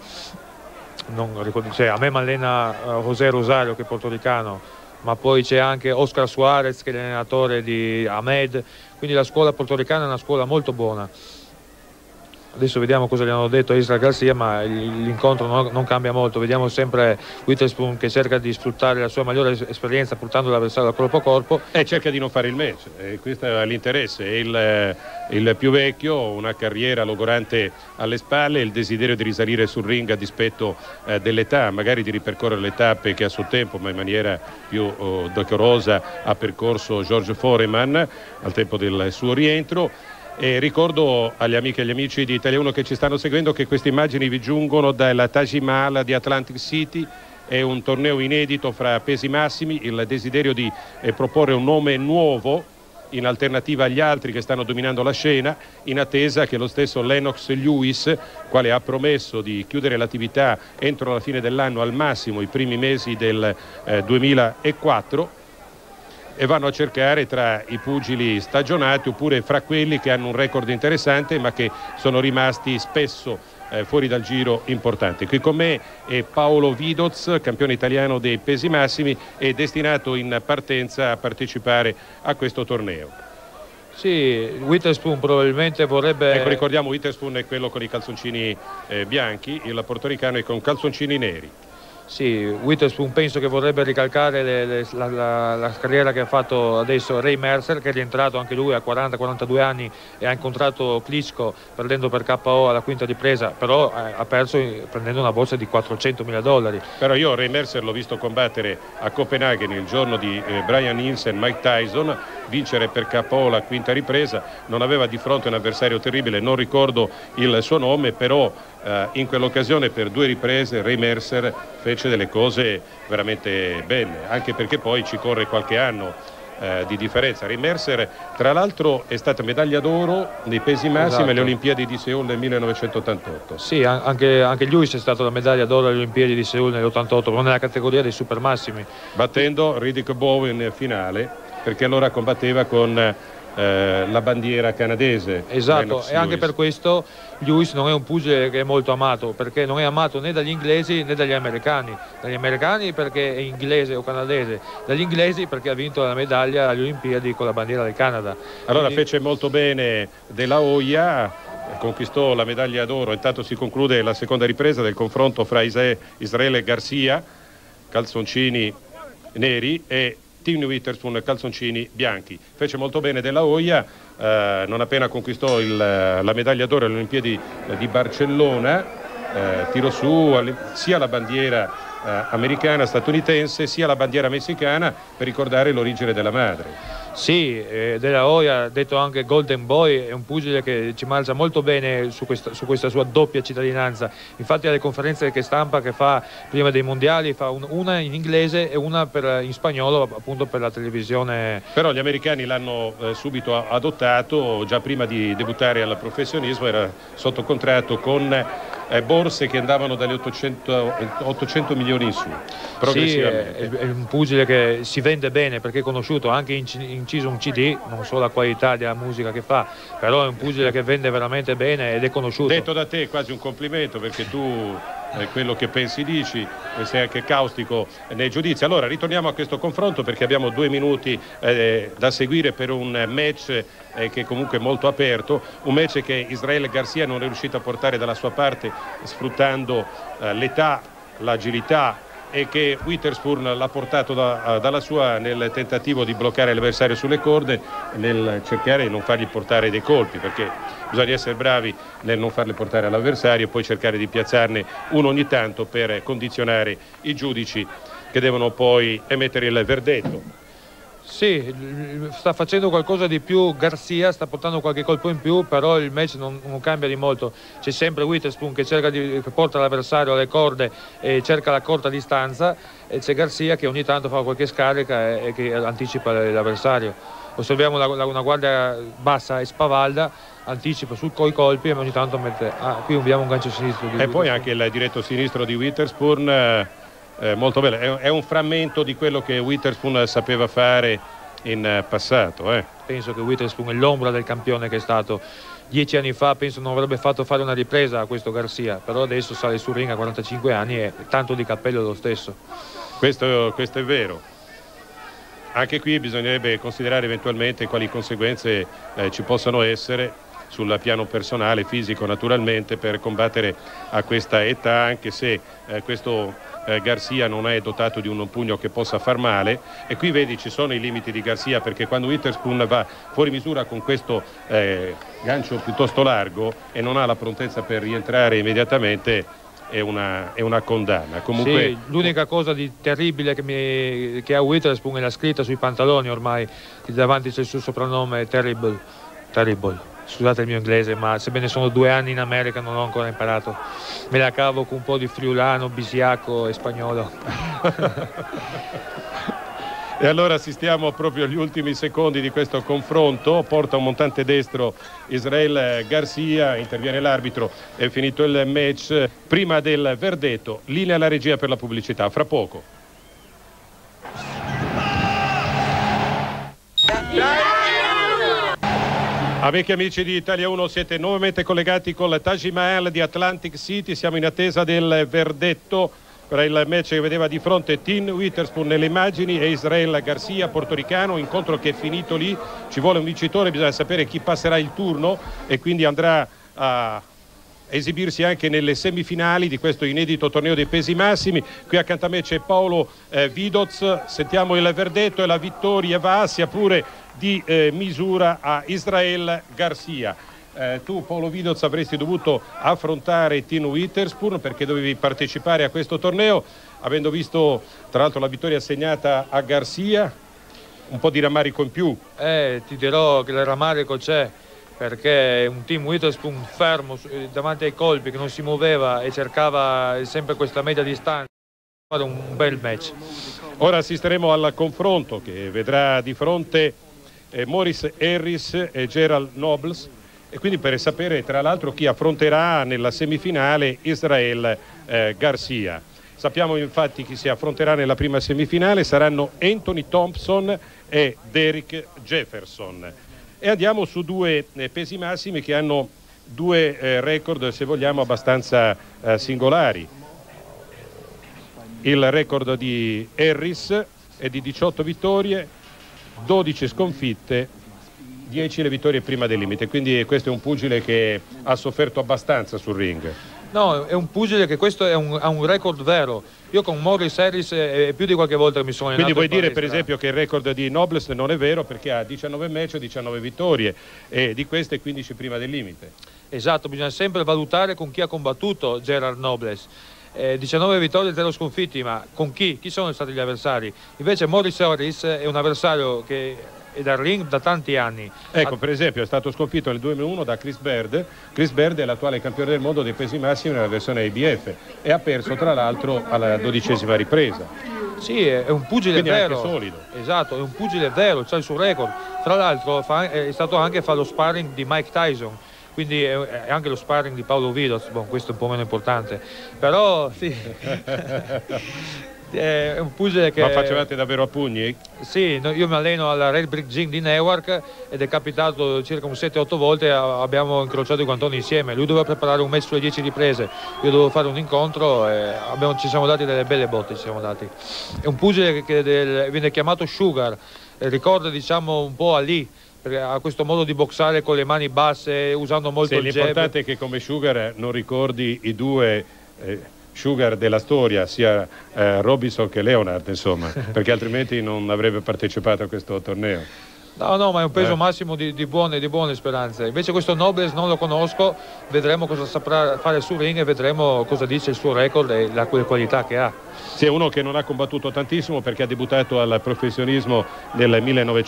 Speaker 4: A me mi allena José Rosario, che è portoricano, ma poi c'è anche Oscar Suarez, che è l'allenatore di Ahmed, quindi la scuola portoricana è una scuola molto buona. Adesso vediamo cosa gli hanno detto a Israel Garcia, ma l'incontro non cambia molto. Vediamo sempre Witherspoon che cerca di sfruttare la sua migliore esperienza portando l'avversario corpo a corpo.
Speaker 3: E cerca di non fare il match, questo è l'interesse. Il più vecchio, una carriera logorante alle spalle, il desiderio di risalire sul ring a dispetto dell'età, magari di ripercorrere le tappe che a suo tempo, ma in maniera più decorosa, ha percorso George Foreman al tempo del suo rientro. E ricordo agli amiche e agli amici di Italia 1 che ci stanno seguendo che queste immagini vi giungono dalla Taj Mahal di Atlantic City. È un torneo inedito fra pesi massimi, il desiderio di proporre un nome nuovo in alternativa agli altri che stanno dominando la scena, in attesa che lo stesso Lennox Lewis, quale ha promesso di chiudere l'attività entro la fine dell'anno, al massimo i primi mesi del 2004, e vanno a cercare tra i pugili stagionati oppure fra quelli che hanno un record interessante ma che sono rimasti spesso fuori dal giro importante. Qui con me è Paolo Vidoz, campione italiano dei pesi massimi e destinato in partenza a partecipare a questo torneo.
Speaker 4: Sì, Witherspoon probabilmente vorrebbe...
Speaker 3: Ecco, ricordiamo, Witherspoon è quello con i calzoncini bianchi, il portoricano è con calzoncini neri.
Speaker 4: Sì, Witherspoon penso che vorrebbe ricalcare la carriera che ha fatto adesso Ray Mercer, che è rientrato anche lui a 40-42 anni e ha incontrato Klitschko perdendo per KO alla quinta ripresa, però ha perso prendendo una borsa di $400.000.
Speaker 3: Però io Ray Mercer l'ho visto combattere a Copenaghen il giorno di Brian Nielsen, Mike Tyson, vincere per KO la quinta ripresa, non aveva di fronte un avversario terribile, non ricordo il suo nome, però in quell'occasione per 2 riprese Ray Mercer fece delle cose veramente belle, anche perché poi ci corre qualche anno di differenza. Ray Mercer tra l'altro è stata medaglia d'oro nei pesi massimi alle Olimpiadi di Seoul nel 1988.
Speaker 4: Sì, anche Lewis è stato la medaglia d'oro alle Olimpiadi di Seoul nell'88, però nella categoria dei super massimi,
Speaker 3: battendo Riddick Bowe in finale, perché allora combatteva con la bandiera canadese.
Speaker 4: Esatto, e anche per questo Lewis non è un pugile che è molto amato, perché non è amato né dagli inglesi né dagli americani perché è inglese o canadese, dagli inglesi perché ha vinto la medaglia alle Olimpiadi con la bandiera del Canada.
Speaker 3: Allora fece molto bene De La Hoya, conquistò la medaglia d'oro. Intanto si conclude la seconda ripresa del confronto fra Israel Garcia, calzoncini neri, e Tino Witherspoon, calzoncini bianchi. Fece molto bene De La Hoya, non appena conquistò la medaglia d'oro alle Olimpiadi di Barcellona, tirò su sia la bandiera americana, statunitense, sia la bandiera messicana per ricordare l'origine della madre.
Speaker 4: Sì, De La Hoya, detto anche Golden Boy, è un pugile che ci mangia molto bene su questa sua doppia cittadinanza. Infatti alle conferenze che stampa che fa prima dei mondiali fa una in inglese e una in spagnolo, appunto per la televisione.
Speaker 3: Però gli americani l'hanno subito adottato, già prima di debuttare al professionismo era sotto contratto con borse che andavano dagli 800 milioni in su, progressivamente.
Speaker 4: Sì, è un pugile che si vende bene perché è conosciuto, anche inciso un CD, non so la qualità della musica che fa, però è un pugile che vende veramente bene ed è conosciuto.
Speaker 3: Detto da te è quasi un complimento, perché tu quello che pensi dici e sei anche caustico nei giudizi. Allora ritorniamo a questo confronto, perché abbiamo 2 minuti da seguire per un match che è comunque molto aperto, un match che Israel Garcia non è riuscito a portare dalla sua parte, sfruttando l'età, l'agilità, e che Witherspoon l'ha portato dalla sua nel tentativo di bloccare l'avversario sulle corde, nel cercare di non fargli portare dei colpi, perché bisogna essere bravi nel non farli portare all'avversario e poi cercare di piazzarne uno ogni tanto per condizionare i giudici che devono poi emettere il verdetto.
Speaker 4: Sì, sta facendo qualcosa di più Garcia, sta portando qualche colpo in più, però il match non cambia di molto. C'è sempre Witherspoon che porta l'avversario alle corde e cerca la corta distanza, e c'è Garcia che ogni tanto fa qualche scarica e che anticipa l'avversario. Osserviamo una guardia bassa e spavalda, anticipa coi colpi e ogni tanto mette... qui abbiamo un gancio sinistro.
Speaker 3: E poi anche il diretto sinistro di Witherspoon... molto bello, è un frammento di quello che Witherspoon sapeva fare in passato.
Speaker 4: Penso che Witherspoon è l'ombra del campione che è stato 10 anni fa, penso non avrebbe fatto fare una ripresa a questo Garcia, però adesso sale sul ring a 45 anni e tanto di cappello lo stesso.
Speaker 3: Questo è vero. Anche qui bisognerebbe considerare eventualmente quali conseguenze ci possano essere sul piano personale, fisico naturalmente, per combattere a questa età, anche se questo Garcia non è dotato di un pugno che possa far male, e qui vedi ci sono i limiti di Garcia, perché quando Witherspoon va fuori misura con questo gancio piuttosto largo e non ha la prontezza per rientrare immediatamente, è una condanna. Comunque...
Speaker 4: Sì, l'unica cosa di terribile che ha Witherspoon è la scritta sui pantaloni, ormai davanti c'è il suo soprannome Terrible. Scusate il mio inglese, ma sebbene sono 2 anni in America non l'ho ancora imparato. Me la cavo con un po' di friulano, bisiaco e spagnolo.
Speaker 3: E allora assistiamo proprio agli ultimi secondi di questo confronto. Porta un montante destro Israel Garcia, interviene l'arbitro, è finito il match. Prima del verdetto, linea alla regia per la pubblicità, fra poco. Amiche e amici di Italia 1, siete nuovamente collegati con il Taj Mahal di Atlantic City. Siamo in attesa del verdetto per il match che vedeva di fronte Tim Witherspoon nelle immagini e Israel Garcia, portoricano. Incontro che è finito lì, ci vuole un vincitore, bisogna sapere chi passerà il turno e quindi andrà a esibirsi anche nelle semifinali di questo inedito torneo dei pesi massimi. Qui accanto a me c'è Paolo Vidoz. Sentiamo il verdetto e la vittoria va sia pure di misura a Israel Garcia. Tu, Paolo Vidoz, avresti dovuto affrontare Tim Witherspoon perché dovevi partecipare a questo torneo, avendo visto tra l'altro la vittoria assegnata a Garcia. Un po' di rammarico in più.
Speaker 4: Ti dirò che il rammarico c'è, perché un Tim Witherspoon fermo davanti ai colpi, che non si muoveva e cercava sempre questa media distanza. Fare un bel match.
Speaker 3: Ora assisteremo al confronto che vedrà di fronte Maurice Harris e Gerald Nobles, e quindi per sapere tra l'altro chi affronterà nella semifinale Israel Garcia. Sappiamo infatti chi si affronterà nella prima semifinale saranno Anthony Thompson e Derek Jefferson. E andiamo su 2 pesi massimi che hanno 2 record, se vogliamo, abbastanza singolari. Il record di Harris è di 18 vittorie, 12 sconfitte, 10 le vittorie prima del limite, quindi questo è un pugile che ha sofferto abbastanza sul ring.
Speaker 4: No, è un pugile che questo ha un record vero. Io con Maurice Harris più di qualche volta mi sono allenato.
Speaker 3: Quindi vuoi dire per esempio che il record di Nobles non è vero, perché ha 19 match, 19 vittorie e di queste 15 prima del limite.
Speaker 4: Esatto, bisogna sempre valutare con chi ha combattuto Gerald Nobles. 19 vittorie e 0 sconfitti, ma con chi? Chi sono stati gli avversari? Invece Maurice Harris è un avversario che e dal ring da tanti anni.
Speaker 3: Ecco, per esempio è stato sconfitto nel 2001 da Chris Baird. Chris Baird è l'attuale campione del mondo dei pesi massimi nella versione IBF e ha perso tra l'altro alla 12ª ripresa.
Speaker 4: Sì, è un pugile
Speaker 3: quindi
Speaker 4: vero.
Speaker 3: Anche solido.
Speaker 4: Esatto, è un pugile vero, c'ha il suo record. Tra l'altro è stato anche a fare lo sparring di Mike Tyson, quindi è anche lo sparring di Paolo Vidoz. Bon, questo è un po' meno importante, però sì. È un pugile che...
Speaker 3: Ma facevate davvero a pugni?
Speaker 4: Sì, io mi alleno alla Red Brick Gym di Newark ed è capitato circa un 7-8 volte, abbiamo incrociato i guantoni insieme. Lui doveva preparare un match sulle 10 riprese, io dovevo fare un incontro e ci siamo dati delle belle botte. È un pugile che viene chiamato Sugar, ricorda diciamo un po' Ali, perché ha questo modo di boxare con le mani basse, usando molto il jab.
Speaker 3: L'importante è che come Sugar non ricordi i due Sugar della storia, sia Robinson che Leonard, insomma, perché altrimenti non avrebbe partecipato a questo torneo.
Speaker 4: No, ma è un peso massimo di buone speranze. Invece questo Nobles non lo conosco, vedremo cosa saprà fare sul ring e vedremo cosa dice il suo record e le qualità che ha.
Speaker 3: Sì, è uno che non ha combattuto tantissimo perché ha debuttato al professionismo nel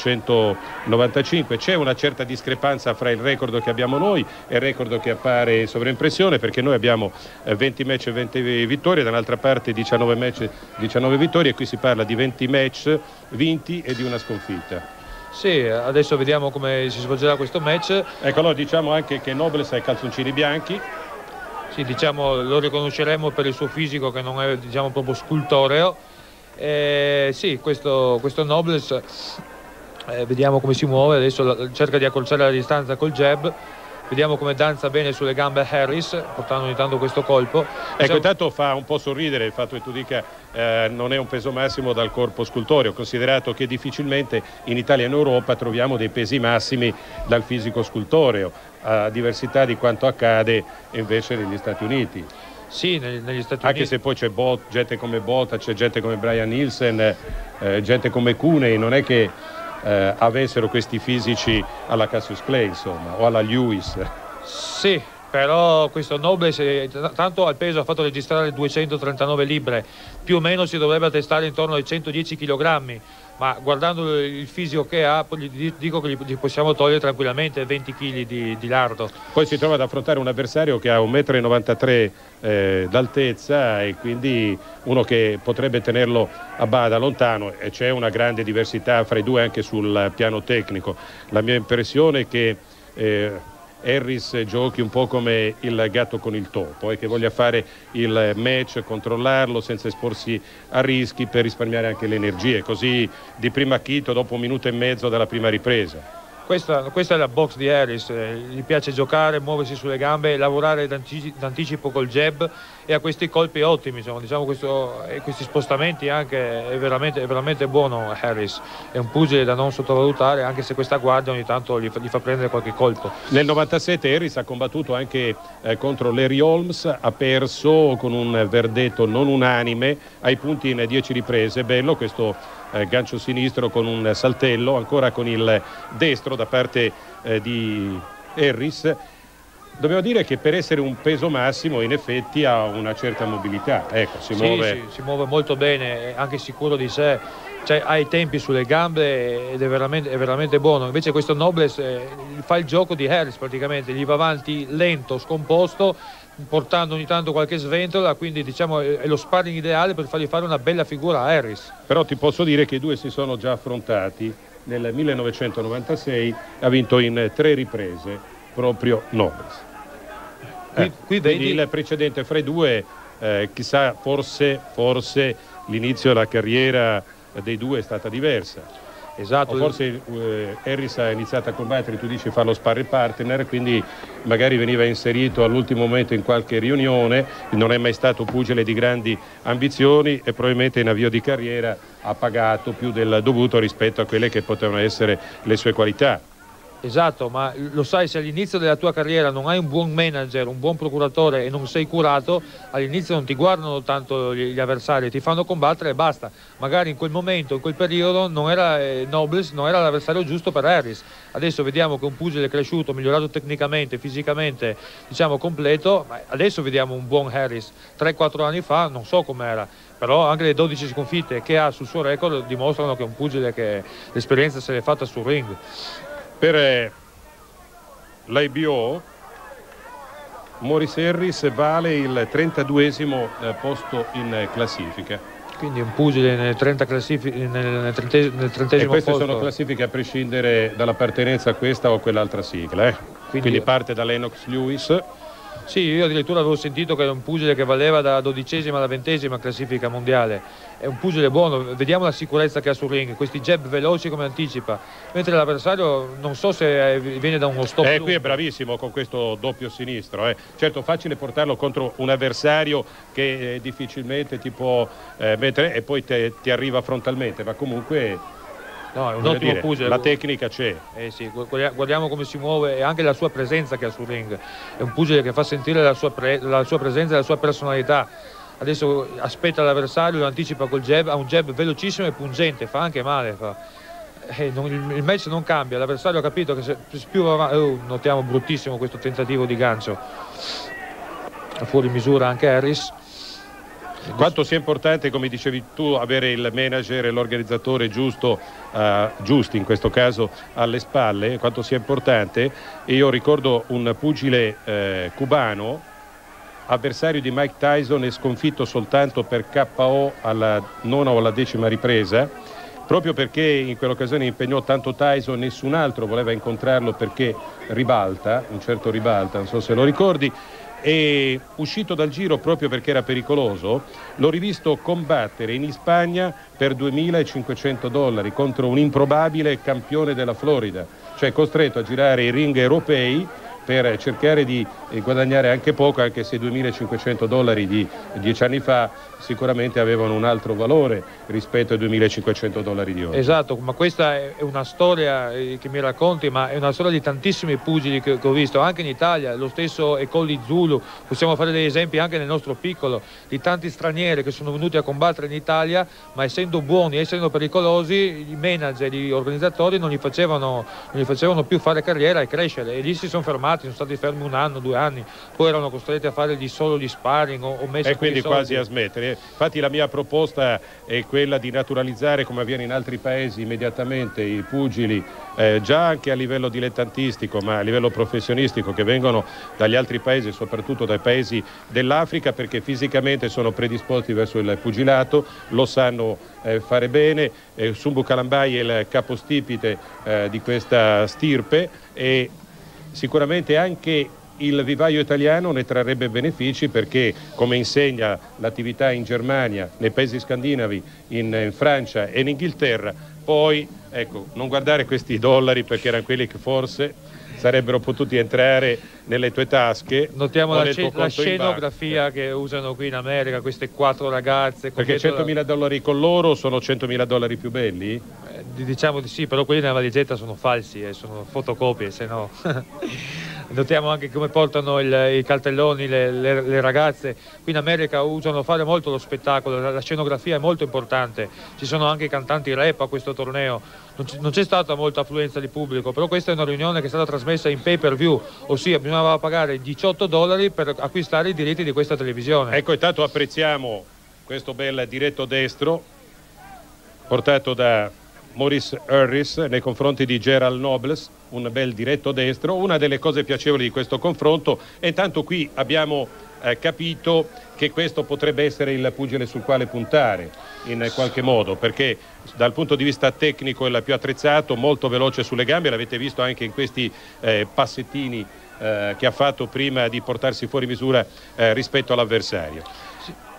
Speaker 3: 1995. C'è una certa discrepanza fra il record che abbiamo noi e il record che appare in sovraimpressione, perché noi abbiamo 20 match e 20 vittorie, dall'altra parte 19 match e 19 vittorie, e qui si parla di 20 match vinti e di una sconfitta.
Speaker 4: Sì, adesso vediamo come si svolgerà questo match.
Speaker 3: Ecco, allora diciamo anche che Nobles ha i calzoncini bianchi.
Speaker 4: Sì, diciamo, lo riconosceremo per il suo fisico che non è, diciamo, proprio scultoreo. Sì, questo Nobles, vediamo come si muove, adesso cerca di accorciare la distanza col jab. Vediamo come danza bene sulle gambe Harris, portando ogni tanto questo colpo.
Speaker 3: Ecco, intanto fa un po' sorridere il fatto che tu dica non è un peso massimo dal corpo scultoreo, considerato che difficilmente in Italia e in Europa troviamo dei pesi massimi dal fisico scultoreo, a diversità di quanto accade invece negli Stati Uniti.
Speaker 4: Sì, negli Stati Uniti.
Speaker 3: Anche se poi c'è gente come Bottas, c'è gente come Brian Nielsen, gente come Cooney, non è che avessero questi fisici alla Cassius Clay, insomma, o alla Lewis.
Speaker 4: Sì, però questo Nobles tanto al peso ha fatto registrare 239 libbre, più o meno si dovrebbe attestare intorno ai 110 kg, ma guardando il fisico che ha, gli dico che gli possiamo togliere tranquillamente 20 kg di lardo.
Speaker 3: Poi si trova ad affrontare un avversario che ha 1,93 m d'altezza, e quindi uno che potrebbe tenerlo a bada lontano, e c'è una grande diversità fra i due anche sul piano tecnico. La mia impressione è che Harris giochi un po' come il gatto con il topo, e che voglia fare il match, controllarlo senza esporsi a rischi per risparmiare anche le energie, così di primo acchito dopo 1 minuto e mezzo dalla prima ripresa.
Speaker 4: Questa è la box di Harris, gli piace giocare, muoversi sulle gambe, lavorare d'anticipo col jab e ha questi colpi ottimi, insomma, diciamo questi spostamenti anche è veramente buono Harris, è un pugile da non sottovalutare, anche se questa guardia ogni tanto gli fa prendere qualche colpo.
Speaker 3: Nel 97 Harris ha combattuto anche contro Larry Holmes, ha perso con un verdetto non unanime ai punti in 10 riprese, bello questo gancio sinistro con un saltello, ancora con il destro da parte di Harris. Dobbiamo dire che per essere un peso massimo in effetti ha una certa mobilità, ecco, si muove
Speaker 4: molto bene, è anche sicuro di sé, cioè, ha i tempi sulle gambe ed è veramente buono. Invece questo Nobles fa il gioco di Harris, praticamente gli va avanti lento, scomposto, portando ogni tanto qualche sventola, quindi diciamo è lo sparring ideale per fargli fare una bella figura a Harris.
Speaker 3: Però ti posso dire che i due si sono già affrontati nel 1996, ha vinto in 3 riprese proprio Nobles.
Speaker 4: Qui vedi
Speaker 3: il precedente fra i due, chissà, forse l'inizio della carriera dei due è stata diversa.
Speaker 4: Esatto.
Speaker 3: O forse Harris ha iniziato a combattere, tu dici fa lo sparring partner, quindi magari veniva inserito all'ultimo momento in qualche riunione, non è mai stato pugile di grandi ambizioni e probabilmente in avvio di carriera ha pagato più del dovuto rispetto a quelle che potevano essere le sue qualità.
Speaker 4: Esatto, ma lo sai, se all'inizio della tua carriera non hai un buon manager, un buon procuratore e non sei curato, all'inizio non ti guardano tanto gli avversari, ti fanno combattere e basta. Magari in quel momento, in quel periodo, non era Nobles, non era l'avversario giusto per Harris. Adesso vediamo che un pugile cresciuto, migliorato tecnicamente, fisicamente, diciamo completo, ma adesso vediamo un buon Harris. 3-4 anni fa non so com'era, però anche le 12 sconfitte che ha sul suo record dimostrano che è un pugile che l'esperienza se l'è fatta sul ring.
Speaker 3: Per l'IBO Maurice Harris vale il 32esimo posto in classifica.
Speaker 4: Quindi un pugile nel 30esimo
Speaker 3: e queste
Speaker 4: posto.
Speaker 3: Sono classifiche a prescindere dall'appartenenza a questa o a quell'altra sigla. Quindi parte da Lennox Lewis.
Speaker 4: Sì, io addirittura avevo sentito che era un pugile che valeva da 12ª alla 20ª classifica mondiale. È un pugile buono, vediamo la sicurezza che ha sul ring, questi jab veloci come anticipa, mentre l'avversario non so se viene da uno stop.
Speaker 3: Qui è bravissimo con questo doppio sinistro. Certo, facile portarlo contro un avversario che difficilmente ti può mettere e poi ti arriva frontalmente, ma comunque...
Speaker 4: No, è un ottimo pugile.
Speaker 3: La tecnica c'è.
Speaker 4: Sì, guardiamo come si muove e anche la sua presenza che ha sul ring. È un pugile che fa sentire la sua presenza e la sua personalità. Adesso aspetta l'avversario, lo anticipa col jab, ha un jab velocissimo e pungente, fa anche male. Il match non cambia, l'avversario ha capito che se più va avanti... notiamo bruttissimo questo tentativo di gancio. Fuori misura anche Harris.
Speaker 3: Quanto sia importante, come dicevi tu, avere il manager e l'organizzatore giusti in questo caso alle spalle, quanto sia importante. E io ricordo un pugile cubano, avversario di Mike Tyson e sconfitto soltanto per KO alla 9ª o alla 10ª ripresa, proprio perché in quell'occasione impegnò tanto Tyson, nessun altro voleva incontrarlo perché ribalta, un certo Ribalta, non so se lo ricordi. E uscito dal giro proprio perché era pericoloso, l'ho rivisto combattere in Spagna per $2.500 contro un improbabile campione della Florida, cioè costretto a girare i ring europei per cercare di guadagnare anche poco, anche se $2.500 di 10 anni fa sicuramente avevano un altro valore rispetto ai $2.500 di oggi.
Speaker 4: Esatto, ma questa è una storia che mi racconti, ma è una storia di tantissimi pugili che ho visto anche in Italia, lo stesso Ecoli Zulu, possiamo fare degli esempi anche nel nostro piccolo, di tanti stranieri che sono venuti a combattere in Italia, ma essendo buoni, essendo pericolosi, i manager, gli organizzatori non gli facevano più fare carriera e crescere, e lì si sono fermati, sono stati fermi 1 anno, 2 anni, poi erano costretti a fare solo gli sparring o messi.
Speaker 3: E quindi quasi a smettere. Infatti la mia proposta è quella di naturalizzare, come avviene in altri paesi, immediatamente i pugili, già anche a livello dilettantistico ma a livello professionistico, che vengono dagli altri paesi, soprattutto dai paesi dell'Africa, perché fisicamente sono predisposti verso il pugilato, lo sanno fare bene. Sumbu Kalambai è il capostipite di questa stirpe e sicuramente anche il vivaio italiano ne trarrebbe benefici, perché, come insegna l'attività in Germania, nei paesi scandinavi, in Francia e in Inghilterra, poi ecco, non guardare questi dollari, perché erano quelli che forse sarebbero potuti entrare nelle tue tasche.
Speaker 4: Notiamo la scenografia che usano qui in America, queste 4 ragazze.
Speaker 3: Perché $100.000 con loro sono $100.000 più belli?
Speaker 4: Diciamo di sì, però quelli nella valigetta sono falsi, sono fotocopie, se no. Notiamo anche come portano i cartelloni le ragazze. Qui in America usano fare molto lo spettacolo, la scenografia è molto importante, ci sono anche i cantanti rap a questo torneo, non c'è stata molta affluenza di pubblico, però questa è una riunione che è stata trasmessa in pay per view, ossia bisognava pagare $18 per acquistare i diritti di questa televisione.
Speaker 3: Ecco, intanto apprezziamo questo bel diretto destro portato da Maurice Harris nei confronti di Gerald Nobles, un bel diretto destro. Una delle cose piacevoli di questo confronto, e intanto qui abbiamo capito che questo potrebbe essere il pugile sul quale puntare in qualche modo, perché dal punto di vista tecnico è il più attrezzato, molto veloce sulle gambe, l'avete visto anche in questi passettini che ha fatto prima di portarsi fuori misura rispetto all'avversario.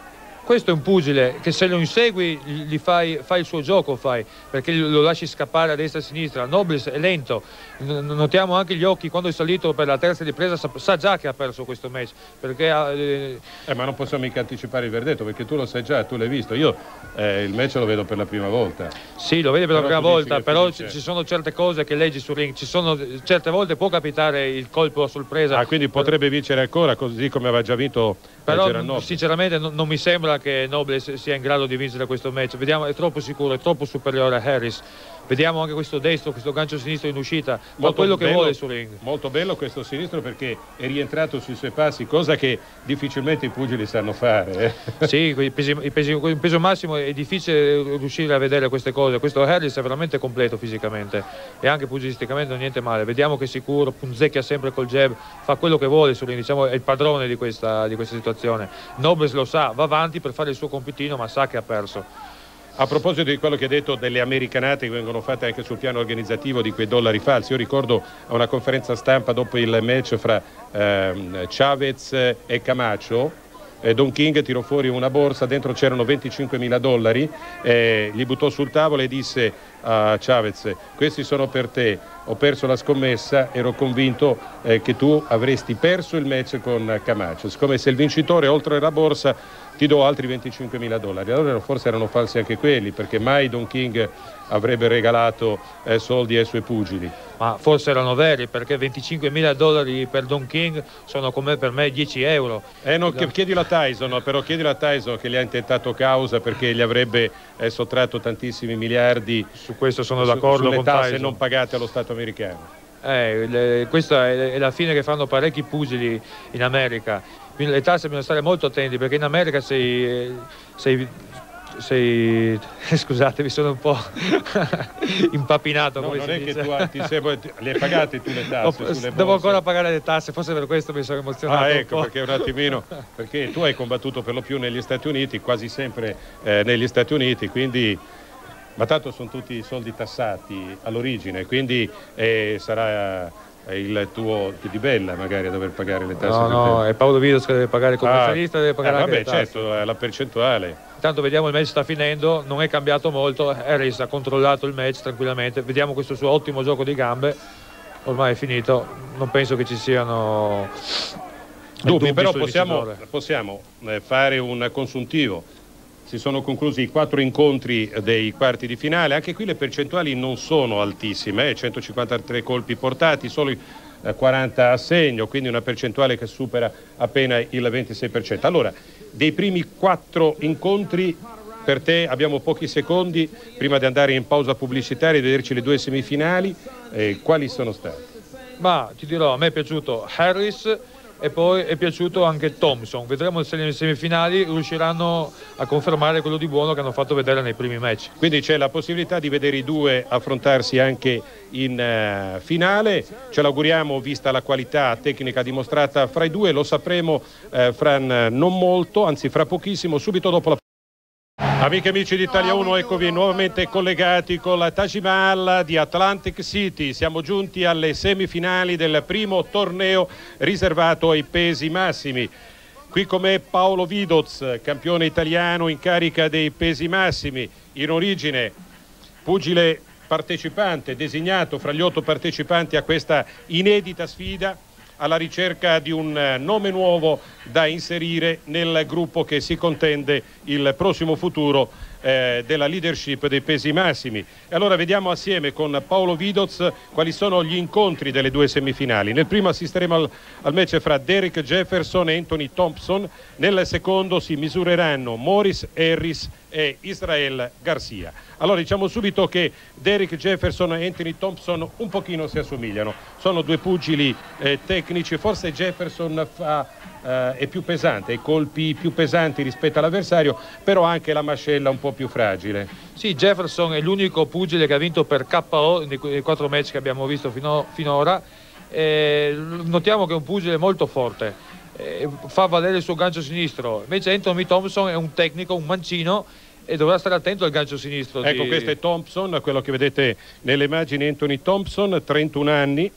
Speaker 4: Questo è un pugile che se lo insegui fai il suo gioco, perché lo lasci scappare a destra e a sinistra. Nobles è lento, notiamo anche gli occhi quando è salito per la terza ripresa, sa già che ha perso questo match, perché
Speaker 3: ma non possiamo mica anticipare il verdetto, perché tu lo sai già, tu l'hai visto. Io il match lo vedo per la prima volta.
Speaker 4: Sì, lo vedi per la prima volta, però ci sono certe cose che leggi sul ring, certe volte può capitare il colpo a sorpresa.
Speaker 3: Quindi potrebbe vincere ancora, così come aveva già vinto.
Speaker 4: Però sinceramente non mi sembra che Nobles sia in grado di vincere questo match. Vediamo, è troppo sicuro, è troppo superiore a Harris. Vediamo anche questo destro, questo gancio sinistro in uscita, fa quello che vuole sul ring.
Speaker 3: Molto bello questo sinistro, perché è rientrato sui suoi passi, cosa che difficilmente i pugili sanno fare.
Speaker 4: Sì, il peso massimo è difficile riuscire a vedere queste cose. Questo Harris è veramente completo fisicamente e anche pugilisticamente non niente male. Vediamo che è sicuro, punzecchia sempre col jab, fa quello che vuole sul ring, diciamo è il padrone di questa situazione. Nobles lo sa, va avanti per fare il suo compitino, ma sa che ha perso.
Speaker 3: A proposito di quello che hai detto delle americanate che vengono fatte anche sul piano organizzativo, di quei dollari falsi, io ricordo a una conferenza stampa dopo il match fra Chavez e Camacho, Don King tirò fuori una borsa, dentro c'erano $25.000, li buttò sul tavolo e disse a Chavez: questi sono per te, ho perso la scommessa, ero convinto che tu avresti perso il match con Camacho, siccome sei il vincitore, oltre la borsa ti do altri $25.000. Allora forse erano falsi anche quelli, perché mai Don King avrebbe regalato soldi ai suoi pugili.
Speaker 4: Ma forse erano veri, perché $25.000 per Don King sono come per me 10 euro.
Speaker 3: Chiedilo a Tyson, però chiedilo a Tyson che gli ha intentato causa perché gli avrebbe sottratto tantissimi miliardi.
Speaker 4: Su questo sono d'accordo con Tyson.
Speaker 3: Sulle tasse non pagate allo Stato americano.
Speaker 4: Questa è la fine che fanno parecchi pugili in America. Quindi le tasse bisogna stare molto attenti, perché in America scusate, sono un po' impapinato.
Speaker 3: No, non è che le hai pagate tu le tasse?
Speaker 4: Devo ancora pagare le tasse, forse per questo mi sono emozionato.
Speaker 3: Ecco, perché un attimino, perché tu hai combattuto per lo più negli Stati Uniti, quasi sempre negli Stati Uniti, quindi. Ma tanto sono tutti soldi tassati all'origine, quindi sarà il tuo più di bella magari a dover pagare le tasse.
Speaker 4: No, è Paolo Vidos che deve pagare il commercialista, deve pagare anche le tasse.
Speaker 3: Certo, la percentuale.
Speaker 4: Intanto vediamo, il match sta finendo, non è cambiato molto, Harris ha controllato il match tranquillamente, vediamo questo suo ottimo gioco di gambe, ormai è finito, non penso che ci siano
Speaker 3: dubbi, però possiamo fare un consuntivo. Si sono conclusi i 4 incontri dei quarti di finale, anche qui le percentuali non sono altissime, 153 colpi portati, solo 40 a segno, quindi una percentuale che supera appena il 26%. Allora, dei primi 4 incontri, per te abbiamo pochi secondi prima di andare in pausa pubblicitaria e vederci le 2 semifinali, quali sono stati?
Speaker 4: Ma ti dirò, a me è piaciuto Harris e poi è piaciuto anche Thompson. Vedremo se nelle semifinali riusciranno a confermare quello di buono che hanno fatto vedere nei primi match.
Speaker 3: Quindi c'è la possibilità di vedere i due affrontarsi anche in finale, ce l'auguriamo vista la qualità tecnica dimostrata fra i due, lo sapremo fra non molto, anzi fra pochissimo, subito dopo la. Amiche e amici di Italia 1, eccovi nuovamente collegati con la Taj Mahal di Atlantic City. Siamo giunti alle semifinali del primo torneo riservato ai pesi massimi. Qui con me Paolo Vidoz, campione italiano in carica dei pesi massimi, in origine pugile partecipante, designato fra gli 8 partecipanti a questa inedita sfida, alla ricerca di un nome nuovo da inserire nel gruppo che si contende il prossimo futuro della leadership dei pesi massimi. E allora vediamo assieme con Paolo Vidoz quali sono gli incontri delle 2 semifinali. Nel primo assisteremo al match fra Derek Jefferson e Anthony Thompson, nel secondo si misureranno Maurice Harris e Israel Garcia. Allora diciamo subito che Derek Jefferson e Anthony Thompson un pochino si assomigliano, sono 2 pugili tecnici, forse Jefferson è più pesante, i colpi più pesanti rispetto all'avversario, però anche la mascella un po' più fragile.
Speaker 4: Sì, Jefferson è l'unico pugile che ha vinto per KO nei 4 match che abbiamo visto finora. Notiamo che è un pugile molto forte, fa valere il suo gancio sinistro, invece Anthony Thompson è un tecnico, un mancino, e dovrà stare attento al gancio sinistro.
Speaker 3: Ecco, questo è Thompson, quello che vedete nelle immagini. Anthony Thompson, 31 anni,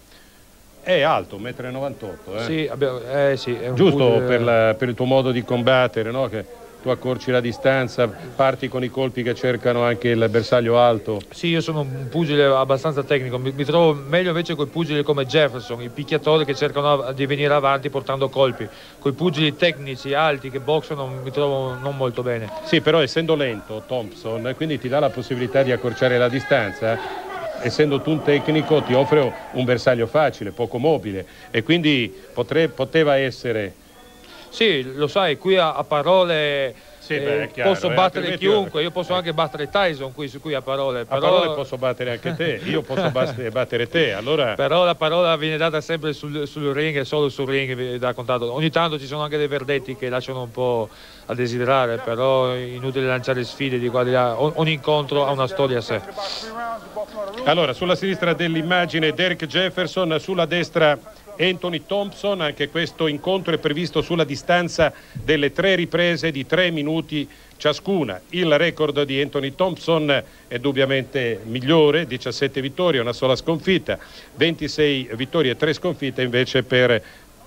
Speaker 3: è alto, 1,98 m.
Speaker 4: Sì, sì, è un
Speaker 3: giusto
Speaker 4: pugile...
Speaker 3: per il tuo modo di combattere, no? Che tu accorci la distanza, parti con i colpi che cercano anche il bersaglio alto.
Speaker 4: Sì, io sono un pugile abbastanza tecnico, mi trovo meglio invece con i pugili come Jefferson, i picchiatori che cercano di venire avanti portando colpi. Con i pugili tecnici, alti, che boxano, mi trovo non molto bene.
Speaker 3: Sì, però essendo lento Thompson, quindi ti dà la possibilità di accorciare la distanza, essendo tu un tecnico ti offre un bersaglio facile, poco mobile, e quindi poteva essere...
Speaker 4: Sì, lo sai, qui a parole
Speaker 3: sì, chiaro,
Speaker 4: posso battere chiunque, io posso anche battere Tyson qui a parole.
Speaker 3: Però... A parole posso battere anche te, io posso battere te, allora...
Speaker 4: Però la parola viene data sempre sul ring e solo sul ring da contatto. Ogni tanto ci sono anche dei verdetti che lasciano un po' a desiderare, però è inutile lanciare sfide di qua di là, ogni incontro ha una storia a sé.
Speaker 3: Allora, sulla sinistra dell'immagine Derek Jefferson, sulla destra Anthony Thompson. Anche questo incontro è previsto sulla distanza delle 3 riprese di 3 minuti ciascuna. Il record di Anthony Thompson è indubbiamente migliore, 17 vittorie, una sola sconfitta, 26 vittorie e 3 sconfitte invece per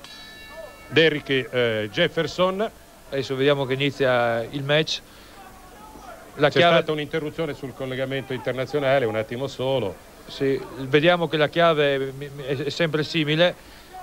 Speaker 3: Derek Jefferson.
Speaker 4: Adesso vediamo che inizia il match.
Speaker 3: C'è stata un'interruzione sul collegamento internazionale, un attimo solo.
Speaker 4: Sì, vediamo che la chiave è sempre simile.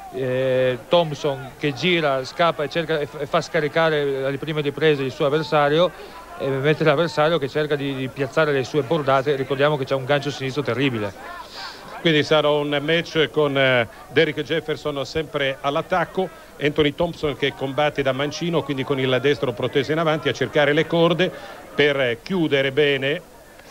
Speaker 4: Thompson che gira, scappa e fa scaricare alle prime riprese il suo avversario, mentre l'avversario che cerca di piazzare le sue bordate. Ricordiamo che c'è un gancio sinistro terribile.
Speaker 3: Quindi sarà un match con Derek Jefferson sempre all'attacco, Anthony Thompson che combatte da mancino, quindi con il destro proteso in avanti a cercare le corde per chiudere bene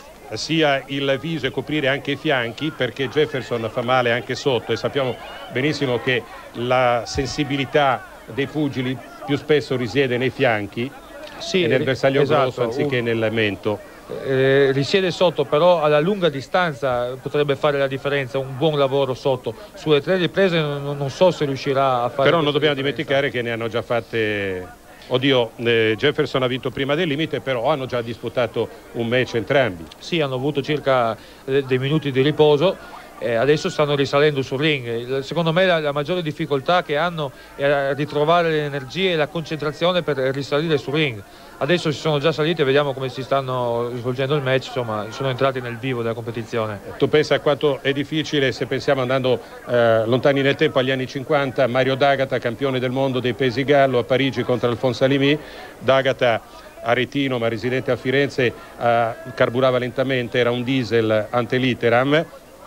Speaker 3: sia il viso e coprire anche i fianchi, perché Jefferson fa male anche sotto e sappiamo benissimo che la sensibilità dei pugili più spesso risiede nei fianchi, sì, e nel bersaglio grosso anziché nel mento.
Speaker 4: Risiede sotto, però alla lunga distanza potrebbe fare la differenza, un buon lavoro sotto. Sulle 3 riprese non so se riuscirà a fare.
Speaker 3: Però non dobbiamo dimenticare che ne hanno già fatte. Oddio, Jefferson ha vinto prima del limite, però hanno già disputato un match entrambi.
Speaker 4: Sì, hanno avuto circa dei minuti di riposo, adesso stanno risalendo sul ring. Secondo me la maggiore difficoltà che hanno è a ritrovare le energie e la concentrazione per risalire sul ring. Adesso si sono già saliti e vediamo come si stanno svolgendo il match, insomma sono entrati nel vivo della competizione.
Speaker 3: Tu pensa a quanto è difficile, se pensiamo andando lontani nel tempo agli anni 50, Mario D'Agata, campione del mondo dei pesi gallo a Parigi contro Alphonse Alimi. D'Agata aretino ma residente a Firenze, carburava lentamente, era un diesel ante litteram.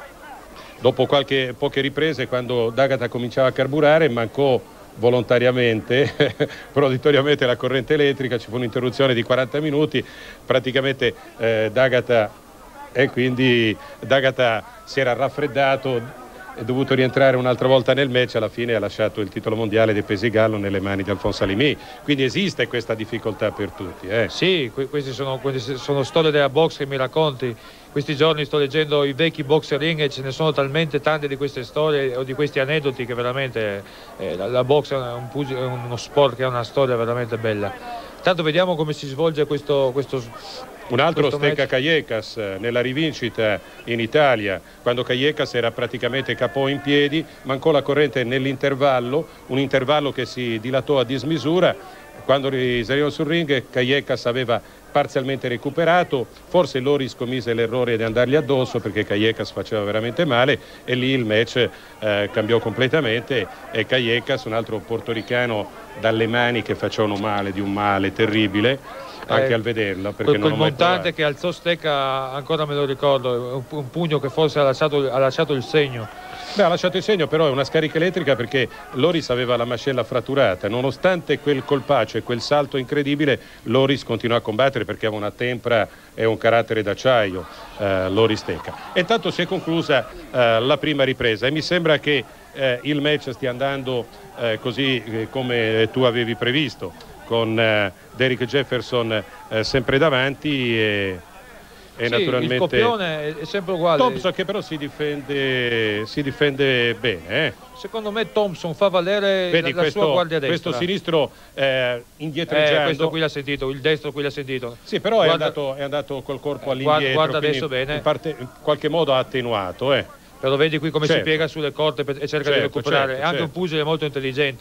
Speaker 3: Dopo poche riprese, quando D'Agata cominciava a carburare, mancò volontariamente, proditoriamente, la corrente elettrica, ci fu un'interruzione di 40 minuti, praticamente D'Agata, e quindi D'Agata si era raffreddato, è dovuto rientrare un'altra volta nel match, alla fine ha lasciato il titolo mondiale dei pesi gallo nelle mani di Alphonse Alimi, quindi esiste questa difficoltà per tutti.
Speaker 4: Sì, queste sono storie della box che mi racconti. Questi giorni sto leggendo i vecchi boxer ring e ce ne sono talmente tante di queste storie o di questi aneddoti che veramente la box è uno sport che ha una storia veramente bella. Tanto vediamo come si svolge questo
Speaker 3: un altro Steca
Speaker 4: match.
Speaker 3: Callecas nella rivincita in Italia, quando Callecas era praticamente capo in piedi, mancò la corrente nell'intervallo, un intervallo che si dilatò a dismisura. Quando risalirono sul ring, Callecas aveva parzialmente recuperato, forse Loris commise l'errore di andargli addosso perché Callecas faceva veramente male, e lì il match cambiò completamente e Callecas, un altro portoricano dalle mani che facevano male, di un male terribile anche al vederlo, perché non
Speaker 4: quel montante che alzò Steca, ancora me lo ricordo, un pugno che forse ha lasciato il segno.
Speaker 3: Beh, ha lasciato il segno, però è una scarica elettrica, perché Loris aveva la mascella fratturata. Nonostante quel colpaccio e quel salto incredibile, Loris continuò a combattere perché aveva una tempra e un carattere d'acciaio, Loris Steca. E intanto si è conclusa la prima ripresa e mi sembra che il match stia andando così come tu avevi previsto, con Derek Jefferson sempre davanti e
Speaker 4: sì,
Speaker 3: naturalmente
Speaker 4: il copione è sempre uguale.
Speaker 3: Thompson, che però si difende bene.
Speaker 4: Secondo me Thompson fa valere la sua guardia destra.
Speaker 3: Questo sinistro indietreggiando.
Speaker 4: Questo qui l'ha sentito, il destro qui l'ha sentito.
Speaker 3: Sì, però è andato col corpo all'indietro.
Speaker 4: Guarda adesso bene.
Speaker 3: In qualche modo ha attenuato.
Speaker 4: Però vedi qui come si piega sulle corde e cerca di recuperare. È anche un pugile molto intelligente.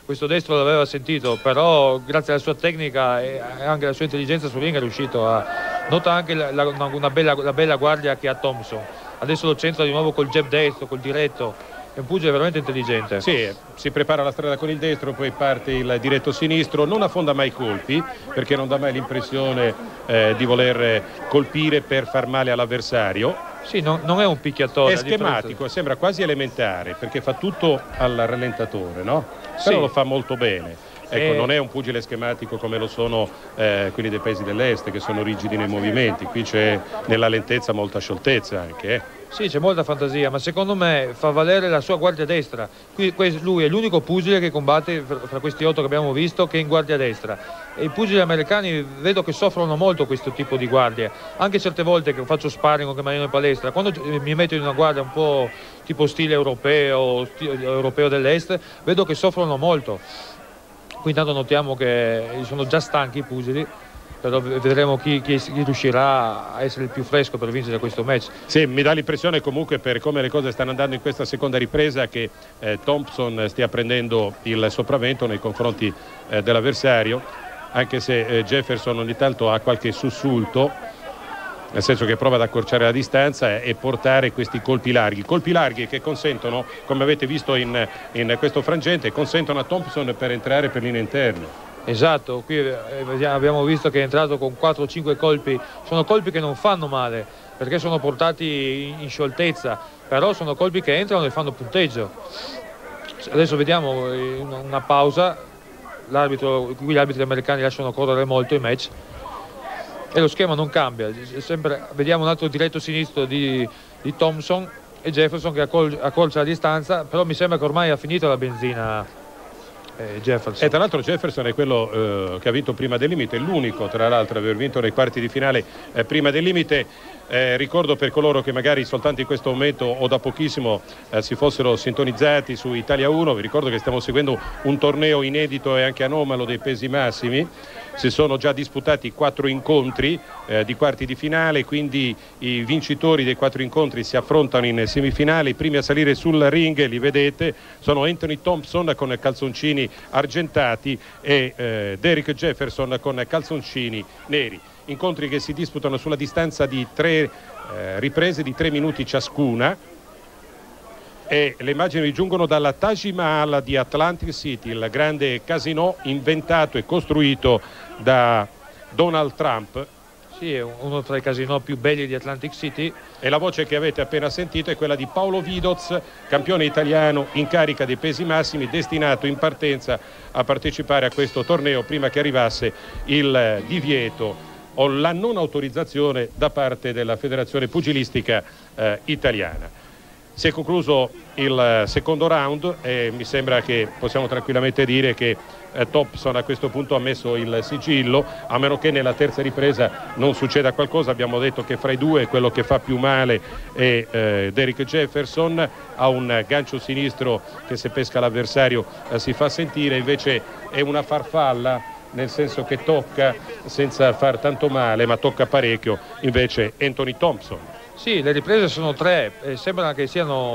Speaker 4: questo destro l'aveva sentito, però grazie alla sua tecnica e anche alla sua intelligenza sul ring è riuscito a... Nota anche la bella guardia che ha Thompson, adesso lo centra di nuovo col jab destro, col diretto, è un pugile veramente intelligente.
Speaker 3: Sì, si prepara la strada con il destro, poi parte il diretto sinistro, non affonda mai colpi perché non dà mai l'impressione di voler colpire per far male all'avversario.
Speaker 4: Sì, non è un picchiatore.
Speaker 3: È schematico, sembra quasi elementare perché fa tutto al rallentatore, no? Però lo fa molto bene. Ecco, non è un pugile schematico come lo sono quelli dei paesi dell'est, che sono rigidi nei movimenti. Qui c'è nella lentezza molta scioltezza anche.
Speaker 4: Sì, c'è molta fantasia, ma secondo me fa valere la sua guardia destra. Lui è l'unico pugile che combatte fra questi 8 che abbiamo visto che è in guardia destra. E i pugili americani vedo che soffrono molto questo tipo di guardie. Anche certe volte che faccio sparring o che mi alleno in palestra, quando mi metto in una guardia un po' tipo stile europeo dell'est, vedo che soffrono molto. Qui intanto notiamo che sono già stanchi i pugili, però vedremo chi riuscirà a essere il più fresco per vincere questo match.
Speaker 3: Sì, mi dà l'impressione comunque, per come le cose stanno andando in questa seconda ripresa, che Thompson stia prendendo il sopravvento nei confronti dell'avversario, anche se Jefferson ogni tanto ha qualche sussulto, nel senso che prova ad accorciare la distanza e portare questi colpi larghi che consentono, come avete visto in questo frangente, consentono a Thompson per entrare per linea interna.
Speaker 4: Esatto, qui abbiamo visto che è entrato con 4 o 5 colpi, sono colpi che non fanno male perché sono portati in scioltezza, però sono colpi che entrano e fanno punteggio. Adesso vediamo una pausa, qui gli arbitri americani lasciano correre molto i match e lo schema non cambia, vediamo un altro diretto sinistro di Thompson e Jefferson che accorcia la distanza, però mi sembra che ormai ha finito la benzina Jefferson.
Speaker 3: E tra l'altro Jefferson è quello che ha vinto prima del limite, è l'unico tra l'altro ad aver vinto nei quarti di finale prima del limite. Ricordo per coloro che magari soltanto in questo momento o da pochissimo si fossero sintonizzati su Italia 1, vi ricordo che stiamo seguendo un torneo inedito e anche anomalo dei pesi massimi. Si sono già disputati 4 incontri di quarti di finale, quindi i vincitori dei 4 incontri si affrontano in semifinale. I primi a salire sul ring, li vedete, sono Anthony Thompson con calzoncini argentati e Derek Jefferson con calzoncini neri. Incontri che si disputano sulla distanza di 3 riprese di 3 minuti ciascuna. E le immagini vi giungono dalla Taj Mahal di Atlantic City, il grande casino inventato e costruito da Donald Trump.
Speaker 4: Sì, è uno tra i casinò più belli di Atlantic City.
Speaker 3: E la voce che avete appena sentito è quella di Paolo Vidoz, campione italiano in carica dei pesi massimi, destinato in partenza a partecipare a questo torneo prima che arrivasse il divieto o la non autorizzazione da parte della Federazione Pugilistica Italiana. Si è concluso il secondo round e mi sembra che possiamo tranquillamente dire che Thompson a questo punto ha messo il sigillo, a meno che nella terza ripresa non succeda qualcosa. Abbiamo detto che fra i due quello che fa più male è Derek Jefferson, ha un gancio sinistro che se pesca l'avversario si fa sentire, invece è una farfalla, nel senso che tocca senza far tanto male, ma tocca parecchio invece Anthony Thompson.
Speaker 4: Sì, le riprese sono 3, sembra che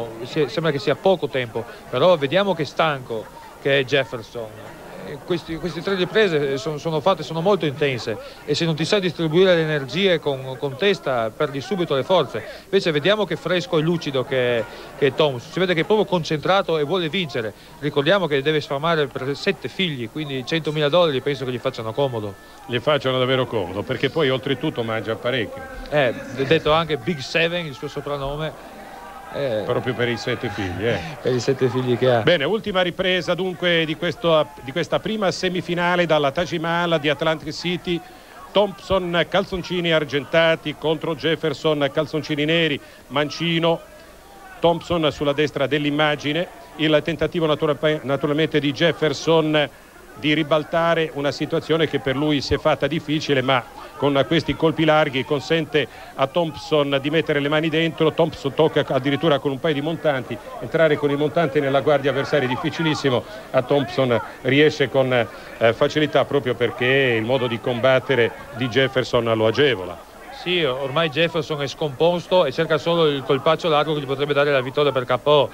Speaker 4: sia poco tempo, però vediamo che stanco che è Jefferson. Queste 3 riprese sono molto intense e se non ti sai distribuire le energie con testa perdi subito le forze. Invece vediamo che fresco e lucido che è Thompson, si vede che è proprio concentrato e vuole vincere. Ricordiamo che deve sfamare per 7 figli, quindi $100.000 penso che gli facciano comodo.
Speaker 3: Gli facciano davvero comodo, perché poi oltretutto mangia parecchio.
Speaker 4: Detto anche Big Seven, il suo soprannome.
Speaker 3: Proprio per i 7 figli.
Speaker 4: Per i 7 figli che ha.
Speaker 3: Bene, ultima ripresa dunque di questa prima semifinale dalla Taj Mahal di Atlantic City. Thompson calzoncini argentati contro Jefferson calzoncini neri, mancino. Thompson sulla destra dell'immagine, il tentativo naturalmente di Jefferson di ribaltare una situazione che per lui si è fatta difficile, ma con questi colpi larghi consente a Thompson di mettere le mani dentro. Thompson tocca addirittura con un paio di montanti, entrare con i montanti nella guardia avversaria è difficilissimo. A Thompson riesce con facilità, proprio perché il modo di combattere di Jefferson lo agevola.
Speaker 4: Sì, ormai Jefferson è scomposto e cerca solo il colpaccio largo che gli potrebbe dare la vittoria per KO.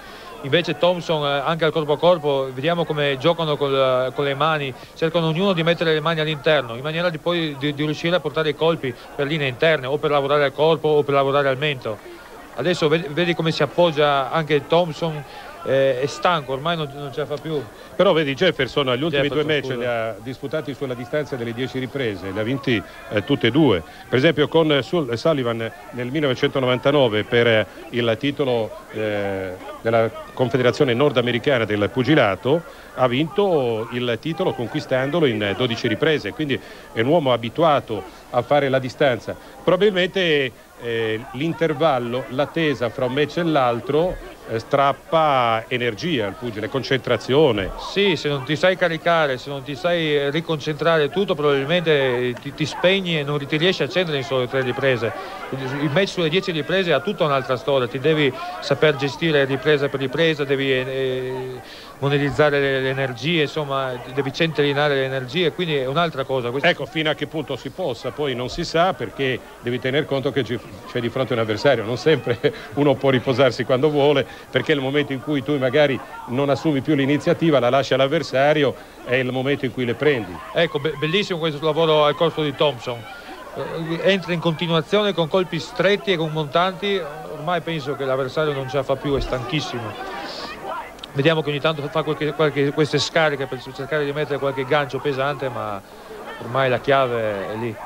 Speaker 4: Invece Thompson anche al corpo a corpo, vediamo come giocano con le mani, cercano ognuno di mettere le mani all'interno in maniera di riuscire a portare i colpi per linee interne, o per lavorare al corpo o per lavorare al mento. Adesso vedi come si appoggia anche Thompson, è stanco, ormai non ce la fa più.
Speaker 3: Però vedi Jefferson agli ultimi due match li ha disputati sulla distanza delle 10 riprese, li ha vinti tutte e due. Per esempio con Sullivan nel 1999 per il titolo della Confederazione Nordamericana del Pugilato ha vinto il titolo conquistandolo in 12 riprese, quindi è un uomo abituato a fare la distanza. Probabilmente l'intervallo, l'attesa fra un match e l'altro strappa energia al pugile, concentrazione.
Speaker 4: Sì, se non ti sai caricare, se non ti sai riconcentrare tutto, probabilmente ti spegni e non ti riesci a accendere in solo 3 riprese. Il match sulle 10 riprese ha tutta un'altra storia, ti devi saper gestire ripresa per ripresa, devi monetizzare le energie, insomma devi centellinare le energie, quindi è un'altra cosa.
Speaker 3: Ecco, fino a che punto si possa poi non si sa, perché devi tener conto che c'è di fronte un avversario, non sempre uno può riposarsi quando vuole, perché nel momento in cui tu magari non assumi più l'iniziativa, la lasci all'avversario, è il momento in cui le prendi.
Speaker 4: Ecco, bellissimo questo lavoro al corpo di Thompson, entra in continuazione con colpi stretti e con montanti, ormai penso che l'avversario non ce la fa più, è stanchissimo. Vediamo che ogni tanto fa queste scariche per cercare di mettere qualche gancio pesante, ma ormai la chiave è lì.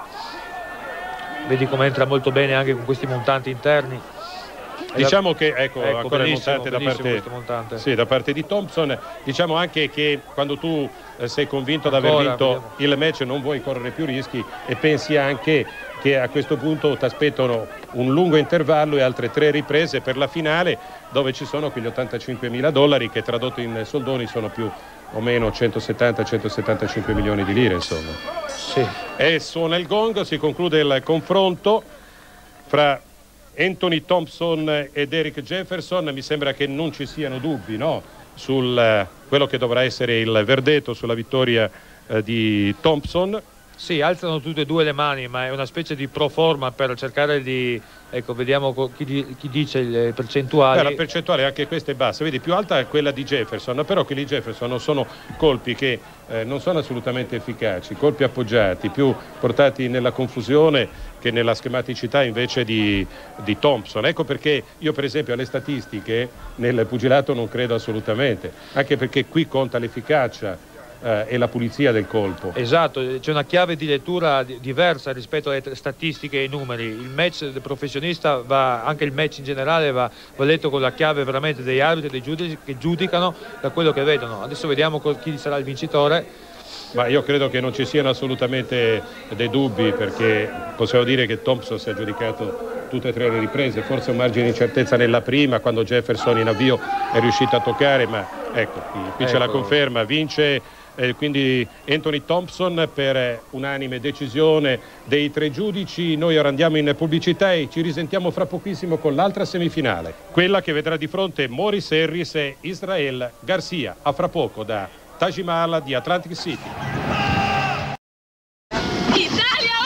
Speaker 4: Vedi come entra molto bene anche con questi montanti interni.
Speaker 3: Diciamo che ecco ancora il montante da parte di Thompson. Diciamo anche che quando tu sei convinto di aver vinto il match non vuoi correre più rischi e pensi anche che a questo punto ti aspettano un lungo intervallo e altre 3 riprese per la finale, dove ci sono quegli $85.000 che tradotto in soldoni sono più o meno 170-175 milioni di lire, insomma.
Speaker 4: Sì.
Speaker 3: E suona il gong, si conclude il confronto fra Anthony Thompson ed Eric Jefferson. Mi sembra che non ci siano dubbi, no? Sul quello che dovrà essere il verdetto sulla vittoria di Thompson.
Speaker 4: Sì, alzano tutte e due le mani, ma è una specie di pro forma per cercare di... Ecco, vediamo chi dice le percentuali.
Speaker 3: La percentuale anche questa è bassa, vedi, più alta è quella di Jefferson, però quelli di Jefferson sono colpi che non sono assolutamente efficaci, colpi appoggiati, più portati nella confusione che nella schematicità invece di Thompson. Ecco perché io per esempio alle statistiche nel pugilato non credo assolutamente, anche perché qui conta l'efficacia e la pulizia del colpo.
Speaker 4: Esatto, c'è una chiave di lettura diversa rispetto alle statistiche e ai numeri. Il match del professionista anche il match in generale va letto con la chiave veramente degli arbitri, dei giudici che giudicano da quello che vedono. Adesso vediamo chi sarà il vincitore.
Speaker 3: Ma io credo che non ci siano assolutamente dei dubbi, perché possiamo dire che Thompson si è giudicato tutte e 3 le riprese, forse un margine di incertezza nella prima quando Jefferson in avvio è riuscito a toccare, ma ecco, qui c'è la conferma, vince quindi Anthony Thompson per unanime decisione dei 3 giudici. Noi ora andiamo in pubblicità e ci risentiamo fra pochissimo con l'altra semifinale, quella che vedrà di fronte Maurice Harris e Israel Garcia. A fra poco da Taj Mahal di Atlantic City.
Speaker 1: Italia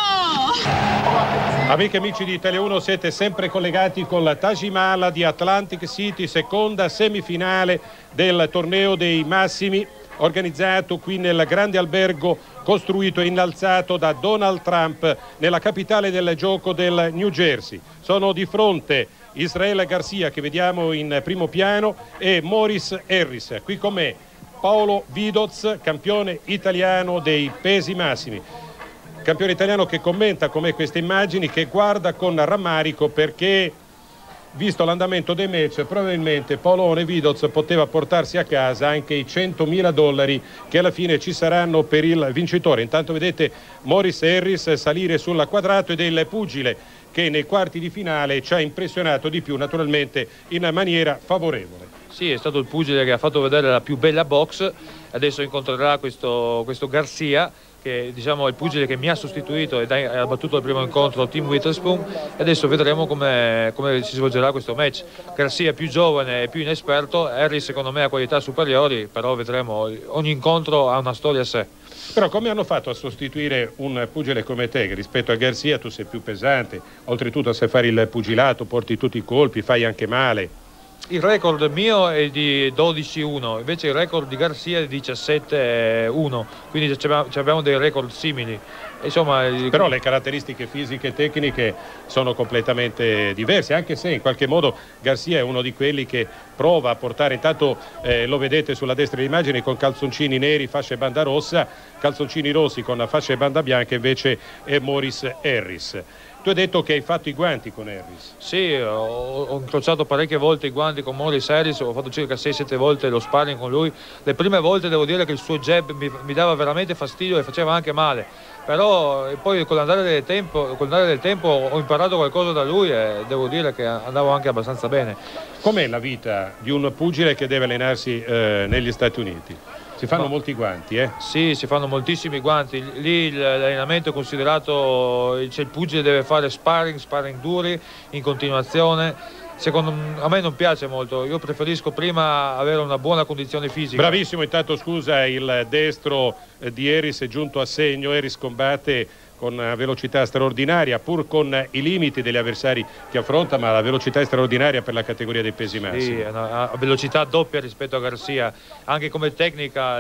Speaker 1: 1!
Speaker 3: Amiche e amici di Italia 1, siete sempre collegati con la Taj Mahal di Atlantic City, seconda semifinale del torneo dei massimi, organizzato qui nel grande albergo costruito e innalzato da Donald Trump nella capitale del gioco del New Jersey. Sono di fronte Israel Garcia, che vediamo in primo piano, e Maurice Harris. Qui con me Paolo Vidoz, campione italiano dei pesi massimi. Campione italiano che commenta con me queste immagini, che guarda con rammarico perché, visto l'andamento dei match, probabilmente Paolone Vidoz poteva portarsi a casa anche i $100.000 che alla fine ci saranno per il vincitore. Intanto vedete Maurice Harris salire sul quadrato ed è il pugile che nei quarti di finale ci ha impressionato di più, naturalmente in maniera favorevole.
Speaker 4: Sì, è stato il pugile che ha fatto vedere la più bella box. Adesso incontrerà questo Garcia, che diciamo è il pugile che mi ha sostituito ed ha battuto al primo incontro Tim Witherspoon, e adesso vedremo come si svolgerà questo match. Garcia più giovane e più inesperto, Harris secondo me ha qualità superiori, però vedremo, ogni incontro ha una storia a sé.
Speaker 3: Però come hanno fatto a sostituire un pugile come te, che rispetto a Garcia tu sei più pesante, oltretutto sai fare il pugilato, porti tutti i colpi, fai anche male?
Speaker 4: Il record mio è di 12-1, invece il record di Garcia è di 17-1, quindi abbiamo dei record simili. Insomma,
Speaker 3: però le caratteristiche fisiche e tecniche sono completamente diverse, anche se in qualche modo Garcia è uno di quelli che prova a portare, intanto lo vedete sulla destra dell'immagine, con calzoncini neri, fascia e banda rossa, calzoncini rossi con la fascia e banda bianca invece è Maurice Harris. Tu hai detto che hai fatto i guanti con Harris.
Speaker 4: Sì, ho incrociato parecchie volte i guanti con Maurice Harris, ho fatto circa 6-7 volte lo sparring con lui. Le prime volte devo dire che il suo jab mi dava veramente fastidio e faceva anche male, però poi con l'andare del tempo ho imparato qualcosa da lui e devo dire che andavo anche abbastanza bene.
Speaker 3: Com'è la vita di un pugile che deve allenarsi negli Stati Uniti? Si fanno molti guanti, eh?
Speaker 4: Sì, si fanno moltissimi guanti. Lì l'allenamento è considerato, cioè il pugile deve fare sparring duri in continuazione. A me non piace molto, io preferisco prima avere una buona condizione fisica.
Speaker 3: Bravissimo, intanto scusa, il destro di Harris è giunto a segno. Harris combatte con una velocità straordinaria, pur con i limiti degli avversari che affronta, ma la velocità è straordinaria per la categoria dei pesi massimi.
Speaker 4: Sì, è una velocità doppia rispetto a Garcia, anche come tecnica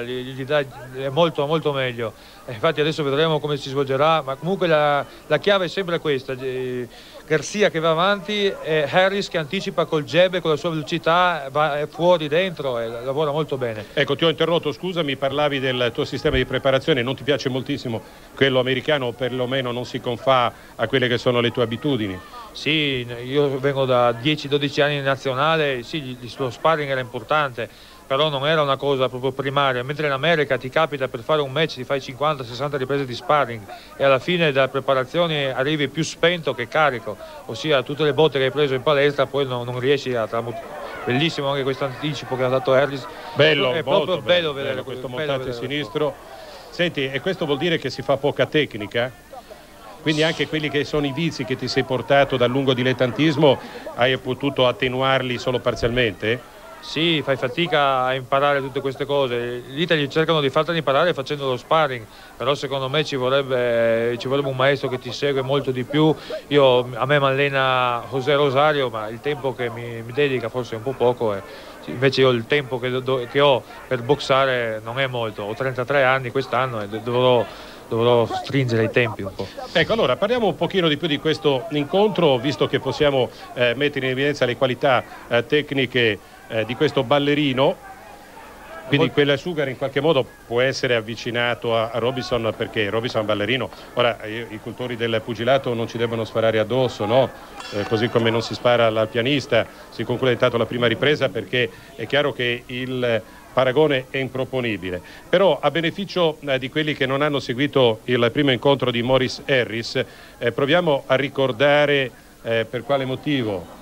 Speaker 4: è molto molto meglio. Infatti adesso vedremo come si svolgerà, ma comunque la chiave è sempre questa: Garcia che va avanti e Harris che anticipa col jab e con la sua velocità, va fuori dentro e lavora molto bene.
Speaker 3: Ecco, ti ho interrotto, scusa, mi parlavi del tuo sistema di preparazione, non ti piace moltissimo quello americano, o perlomeno non si confà a quelle che sono le tue abitudini?
Speaker 4: Sì, io vengo da 10-12 anni in nazionale, sì, lo sparring era importante, però non era una cosa proprio primaria, mentre in America ti capita per fare un match ti fai 50-60 riprese di sparring e alla fine della preparazione arrivi più spento che carico, ossia tutte le botte che hai preso in palestra poi non riesci a bellissimo anche questo anticipo che ha dato Harris.
Speaker 3: Bello,
Speaker 4: è
Speaker 3: molto
Speaker 4: proprio bello vedere
Speaker 3: questo montaggio sinistro. Senti, e questo vuol dire che si fa poca tecnica? Quindi anche quelli che sono i vizi che ti sei portato dal lungo dilettantismo hai potuto attenuarli solo parzialmente?
Speaker 4: Sì, fai fatica a imparare tutte queste cose. Gli italiani cercano di farteli imparare facendo lo sparring, però secondo me ci vorrebbe un maestro che ti segue molto di più. A me mi allena José Rosario, ma il tempo che mi dedica forse è un po' poco. Invece io il tempo che ho per boxare non è molto. Ho 33 anni quest'anno e dovrò stringere i tempi un po'.
Speaker 3: Ecco, allora parliamo un pochino di più di questo incontro, visto che possiamo mettere in evidenza le qualità tecniche di questo ballerino. Quindi quella Sugar in qualche modo può essere avvicinato a Robinson, perché Robinson è un ballerino. Ora i cultori del pugilato non ci devono sparare addosso, no? Così come non si spara al pianista. Si conclude intanto la prima ripresa, perché è chiaro che il paragone è improponibile. Però a beneficio di quelli che non hanno seguito il primo incontro di Maurice Harris, proviamo a ricordare per quale motivo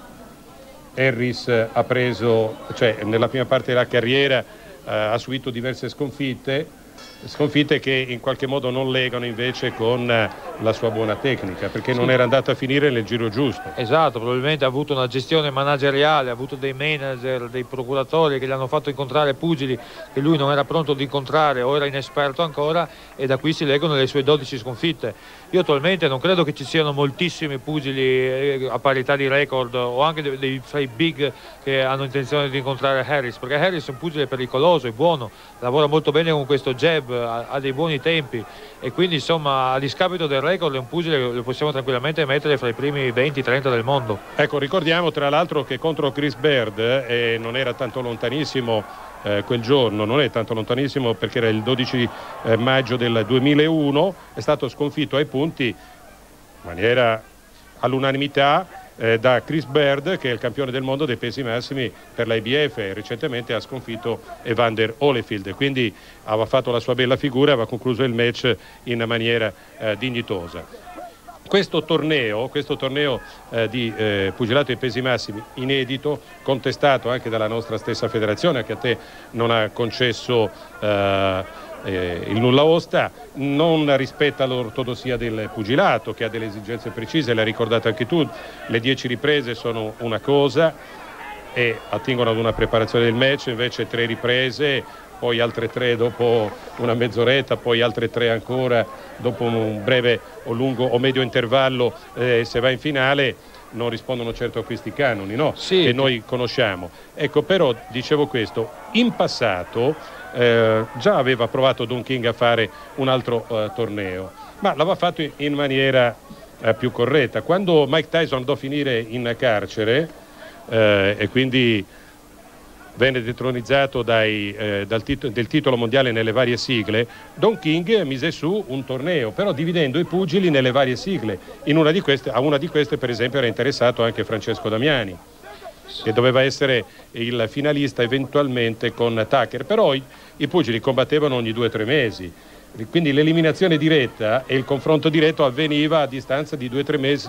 Speaker 3: Harris ha preso, cioè nella prima parte della carriera ha subito diverse sconfitte che in qualche modo non legano invece con la sua buona tecnica, perché non era andato a finire nel giro giusto.
Speaker 4: Esatto, probabilmente ha avuto una gestione manageriale, ha avuto dei manager, dei procuratori che gli hanno fatto incontrare pugili che lui non era pronto ad incontrare o era inesperto ancora, e da qui si leggono le sue 12 sconfitte. Io attualmente non credo che ci siano moltissimi pugili a parità di record o anche fra i big che hanno intenzione di incontrare Harris, perché Harris è un pugile pericoloso, è buono, lavora molto bene con questo jab, ha dei buoni tempi e quindi insomma a discapito del record è un pugile che lo possiamo tranquillamente mettere fra i primi 20-30 del mondo.
Speaker 3: Ecco, ricordiamo tra l'altro che contro Chris Baird non era tanto lontanissimo quel giorno, non è tanto lontanissimo perché era il 12 maggio del 2001, è stato sconfitto ai punti in maniera all'unanimità da Chris Baird, che è il campione del mondo dei pesi massimi per l'IBF, e recentemente ha sconfitto Evander Holyfield, quindi aveva fatto la sua bella figura, aveva concluso il match in maniera dignitosa. Questo torneo di pugilato ai pesi massimi inedito, contestato anche dalla nostra stessa federazione, che a te non ha concesso il nulla osta, non rispetta l'ortodossia del pugilato, che ha delle esigenze precise, l'hai ricordato anche tu. Le 10 riprese sono una cosa e attingono ad una preparazione del match, invece 3 riprese, poi altre 3 dopo una mezz'oretta, poi altre 3 ancora dopo un breve o lungo o medio intervallo, se va in finale. non rispondono certo a questi canoni, no?
Speaker 4: Sì.
Speaker 3: Che noi conosciamo. Ecco, però dicevo questo, in passato già aveva provato Don King a fare un altro torneo, ma l'aveva fatto in maniera più corretta. Quando Mike Tyson andò a finire in carcere e quindi venne detronizzato del titolo mondiale nelle varie sigle, Don King mise su un torneo, però dividendo i pugili nelle varie sigle. A una di queste per esempio era interessato anche Francesco Damiani, che doveva essere il finalista eventualmente con Tucker, però i pugili combattevano ogni 2 o 3 mesi. Quindi l'eliminazione diretta e il confronto diretto avveniva a distanza di 2 o 3 mesi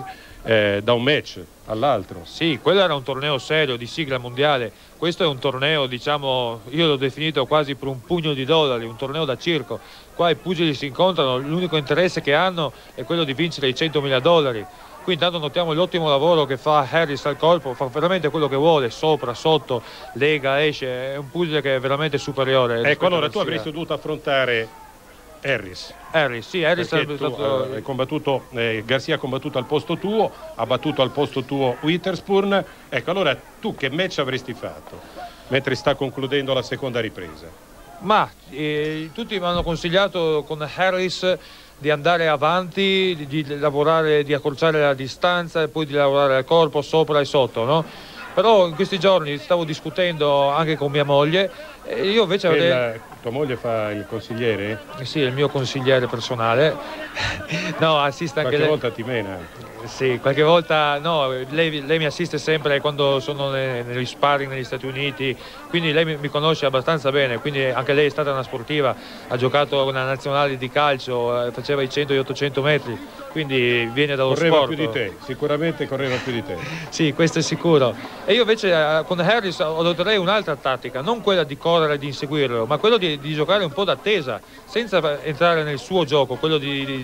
Speaker 3: da un match all'altro.
Speaker 4: Sì, quello era un torneo serio di sigla mondiale. Questo è un torneo, diciamo, io l'ho definito quasi per un pugno di dollari, un torneo da circo. Qua i pugili si incontrano, l'unico interesse che hanno è quello di vincere i $100.000. Qui intanto notiamo l'ottimo lavoro che fa Harris al corpo, fa veramente quello che vuole, sopra, sotto, lega, esce, è un pugile che è veramente superiore.
Speaker 3: Ecco, allora tu avresti dovuto affrontare Harris,
Speaker 4: sì, Harris sarebbe stato...
Speaker 3: hai combattuto, Garcia ha combattuto al posto tuo, ha battuto al posto tuo Witherspoon. Ecco, allora tu che match avresti fatto mentre sta concludendo la seconda ripresa?
Speaker 4: Ma tutti mi hanno consigliato con Harris di andare avanti, di lavorare, di accorciare la distanza e poi di lavorare al corpo, sopra e sotto, no? Però in questi giorni stavo discutendo anche con mia moglie e io invece avrei...
Speaker 3: Tua moglie fa il consigliere?
Speaker 4: Sì, è il mio consigliere personale. No, assiste anche
Speaker 3: qualche
Speaker 4: lei.
Speaker 3: Volta ti mena?
Speaker 4: Sì, qualche volta no, lei mi assiste sempre quando sono negli sparring negli Stati Uniti, quindi lei mi conosce abbastanza bene, quindi anche lei è stata una sportiva, ha giocato una nazionale di calcio, faceva i 100 e 800 metri, quindi viene dallo
Speaker 3: correva
Speaker 4: sport.
Speaker 3: Più di te, sicuramente correva più di te.
Speaker 4: Sì, questo è sicuro. E io invece con Harris adotterei un'altra tattica, non quella di correre e di inseguirlo, ma quello di giocare un po' d'attesa, senza entrare nel suo gioco, quello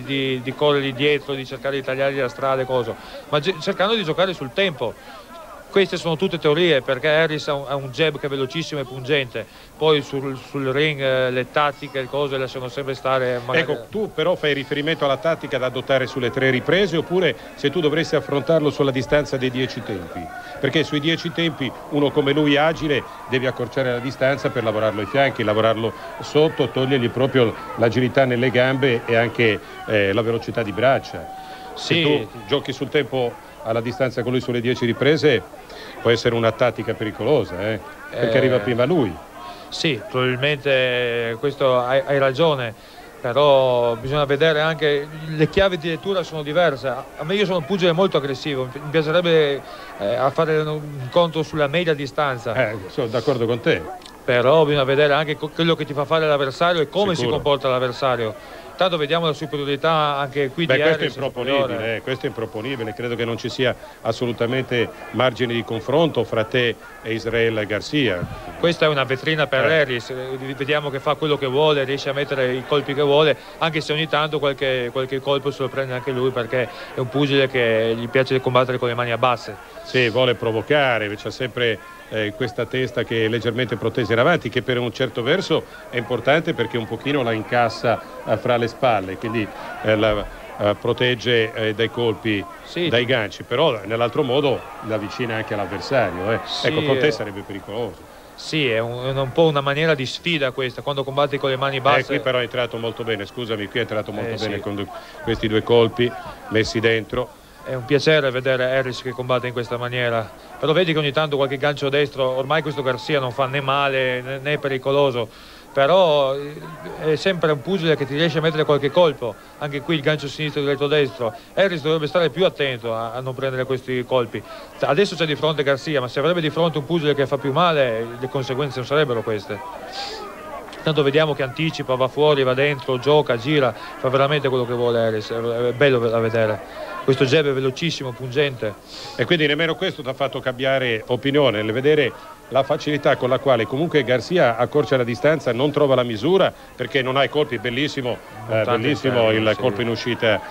Speaker 4: di correre dietro, di cercare di tagliargli la strada, ma cercando di giocare sul tempo. Queste sono tutte teorie, perché Harris ha un jab che è velocissimo e pungente, poi sul ring le tattiche, le cose lasciano sempre stare. Magari...
Speaker 3: Ecco, tu però fai riferimento alla tattica da adottare sulle 3 riprese, oppure se tu dovresti affrontarlo sulla distanza dei 10 tempi? Perché sui 10 tempi uno come lui agile deve accorciare la distanza per lavorarlo ai fianchi, lavorarlo sotto, togliergli proprio l'agilità nelle gambe e anche la velocità di braccia.
Speaker 4: Sì.
Speaker 3: Se tu giochi sul tempo alla distanza con lui sulle 10 riprese può essere una tattica pericolosa, perché arriva prima lui.
Speaker 4: Sì, probabilmente questo hai ragione, però bisogna vedere anche le chiavi di lettura sono diverse. A me, io sono un pugile molto aggressivo, mi piacerebbe a fare un incontro sulla media distanza.
Speaker 3: Sono d'accordo con te.
Speaker 4: Però bisogna vedere anche quello che ti fa fare l'avversario e come
Speaker 3: Sicuro.
Speaker 4: Si comporta l'avversario. Tanto vediamo la superiorità anche qui di
Speaker 3: questo
Speaker 4: Harris.
Speaker 3: questo è improponibile, credo che non ci sia assolutamente margine di confronto fra te e Israel Garcia.
Speaker 4: Questa è una vetrina per Harris, vediamo che fa quello che vuole, riesce a mettere i colpi che vuole, anche se ogni tanto qualche colpo se lo prende anche lui, perché è un pugile che gli piace combattere con le mani a basse.
Speaker 3: Sì, vuole provocare, c'ha sempre questa testa che è leggermente protesa in avanti, che per un certo verso è importante perché un pochino la incassa fra le spalle, quindi la protegge dai colpi,
Speaker 4: sì,
Speaker 3: dai ganci, però nell'altro modo la avvicina anche all'avversario.
Speaker 4: Sì,
Speaker 3: ecco, con te sarebbe pericoloso.
Speaker 4: Sì, è un po' una maniera di sfida questa, quando combatti con le mani basse.
Speaker 3: Qui però è entrato molto bene, scusami, qui è entrato molto bene
Speaker 4: sì,
Speaker 3: con questi 2 colpi messi dentro.
Speaker 4: È un piacere vedere Harris che combatte in questa maniera, però vedi che ogni tanto qualche gancio destro, ormai questo Garcia non fa né male né è pericoloso, però è sempre un pugile che ti riesce a mettere qualche colpo, anche qui il gancio sinistro diretto destro. Harris dovrebbe stare più attento a non prendere questi colpi. Adesso c'è di fronte Garcia, ma se avrebbe di fronte un pugile che fa più male, le conseguenze non sarebbero queste. Tanto vediamo che anticipa, va fuori, va dentro, gioca, gira, fa veramente quello che vuole Harris, è bello da vedere. Questo jab è velocissimo, pungente.
Speaker 3: E quindi nemmeno questo ti ha fatto cambiare opinione, nel vedere la facilità con la quale comunque Garcia accorcia la distanza, non trova la misura perché non ha i colpi, bellissimo il colpo in uscita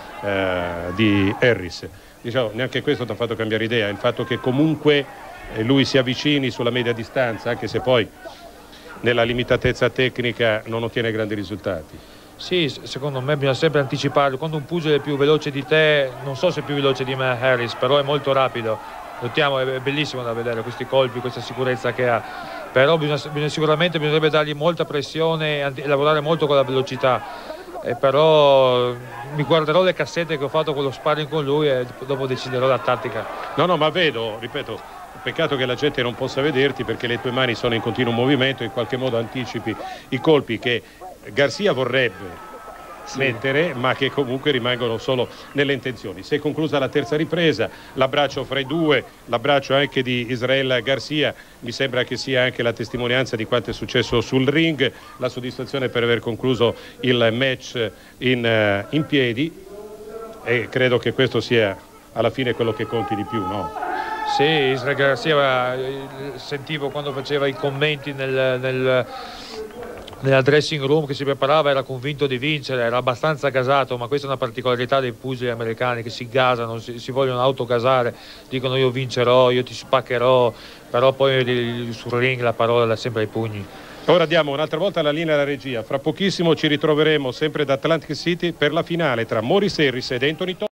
Speaker 3: di Harris. Diciamo, neanche questo ti ha fatto cambiare idea, il fatto che comunque lui si avvicini sulla media distanza, anche se poi nella limitatezza tecnica non ottiene grandi risultati.
Speaker 4: Sì, secondo me bisogna sempre anticiparlo. Quando un pugile è più veloce di te, non so se è più veloce di me Harris, però è molto rapido. Notiamo, è bellissimo da vedere questi colpi, questa sicurezza che ha. Però sicuramente bisognerebbe dargli molta pressione e lavorare molto con la velocità. Però mi guarderò le cassette che ho fatto con lo sparring con lui e dopo deciderò la tattica.
Speaker 3: No, ma vedo, ripeto, peccato che la gente non possa vederti perché le tue mani sono in continuo movimento, in qualche modo anticipi i colpi che Garcia vorrebbe mettere, ma che comunque rimangono solo nelle intenzioni. Si è conclusa la terza ripresa, l'abbraccio fra i due, l'abbraccio anche di Israel Garcia, mi sembra che sia anche la testimonianza di quanto è successo sul ring, la soddisfazione per aver concluso il match in piedi, e credo che questo sia alla fine quello che conti di più, no?
Speaker 4: Sì, Israel Garcia, sentivo quando faceva i commenti nella dressing room che si preparava, era convinto di vincere, era abbastanza gasato, ma questa è una particolarità dei pugili americani che si gasano, si vogliono autogasare, dicono io vincerò, io ti spaccherò, però poi sul ring la parola è sempre ai pugni.
Speaker 3: Ora diamo un'altra volta la linea alla regia, fra pochissimo ci ritroveremo sempre da Atlantic City per la finale tra Maurice Harris ed Anthony Thompson.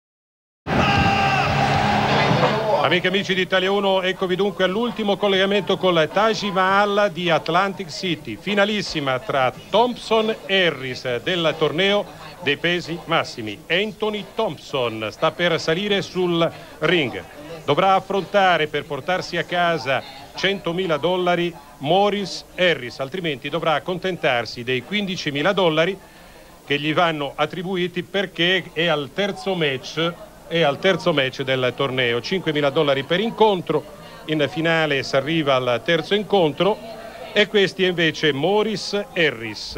Speaker 3: Amiche e amici di Italia 1, eccovi dunque all'ultimo collegamento con la Taj Mahal di Atlantic City, finalissima tra Thompson e Harris del torneo dei pesi massimi. Anthony Thompson sta per salire sul ring, dovrà affrontare per portarsi a casa $100.000 Maurice Harris, altrimenti dovrà accontentarsi dei $15.000 che gli vanno attribuiti perché è al terzo match del torneo. $5.000 per incontro, in finale si arriva al terzo incontro, e questi è invece Maurice Harris.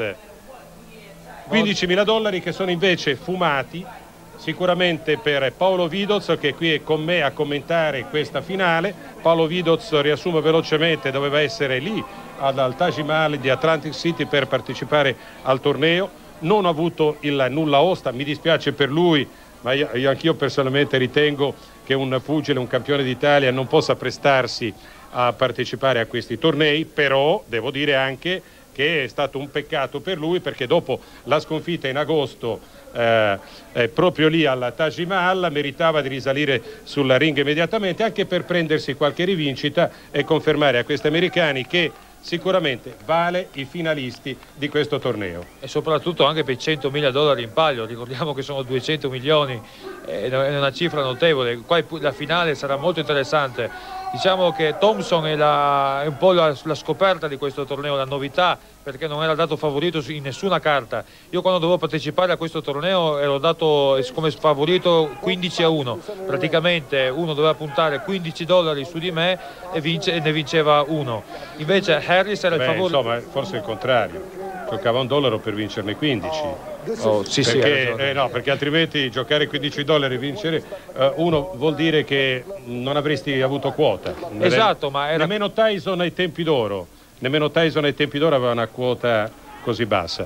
Speaker 3: $15.000 che sono invece fumati sicuramente per Paolo Vidoz, che qui è con me a commentare questa finale. Paolo Vidoz, riassumo velocemente, doveva essere lì al Taj Mahal di Atlantic City per partecipare al torneo, non ha avuto il nulla osta, mi dispiace per lui, ma anch'io personalmente ritengo che un pugile, un campione d'Italia non possa prestarsi a partecipare a questi tornei, però devo dire anche che è stato un peccato per lui, perché dopo la sconfitta in agosto proprio lì al Taj Mahal meritava di risalire sul ring immediatamente, anche per prendersi qualche rivincita e confermare a questi americani che sicuramente vale i finalisti di questo torneo.
Speaker 4: E soprattutto anche per $100.000 in palio, ricordiamo che sono 200 milioni, è una cifra notevole. Qua la finale sarà molto interessante. Diciamo che Thompson è un po' la scoperta di questo torneo, la novità, perché non era dato favorito in nessuna carta. Io quando dovevo partecipare a questo torneo ero dato come favorito 15-1, praticamente uno doveva puntare $15 su di me e ne vinceva uno. Invece Harris era il favorito.
Speaker 3: Insomma, forse il contrario, giocava $1 per vincerne 15.
Speaker 4: Sì,
Speaker 3: perché altrimenti giocare $15 e vincere uno vuol dire che non avresti avuto quota.
Speaker 4: Esatto, ma era...
Speaker 3: Nemmeno Tyson ai tempi d'oro aveva una quota così bassa.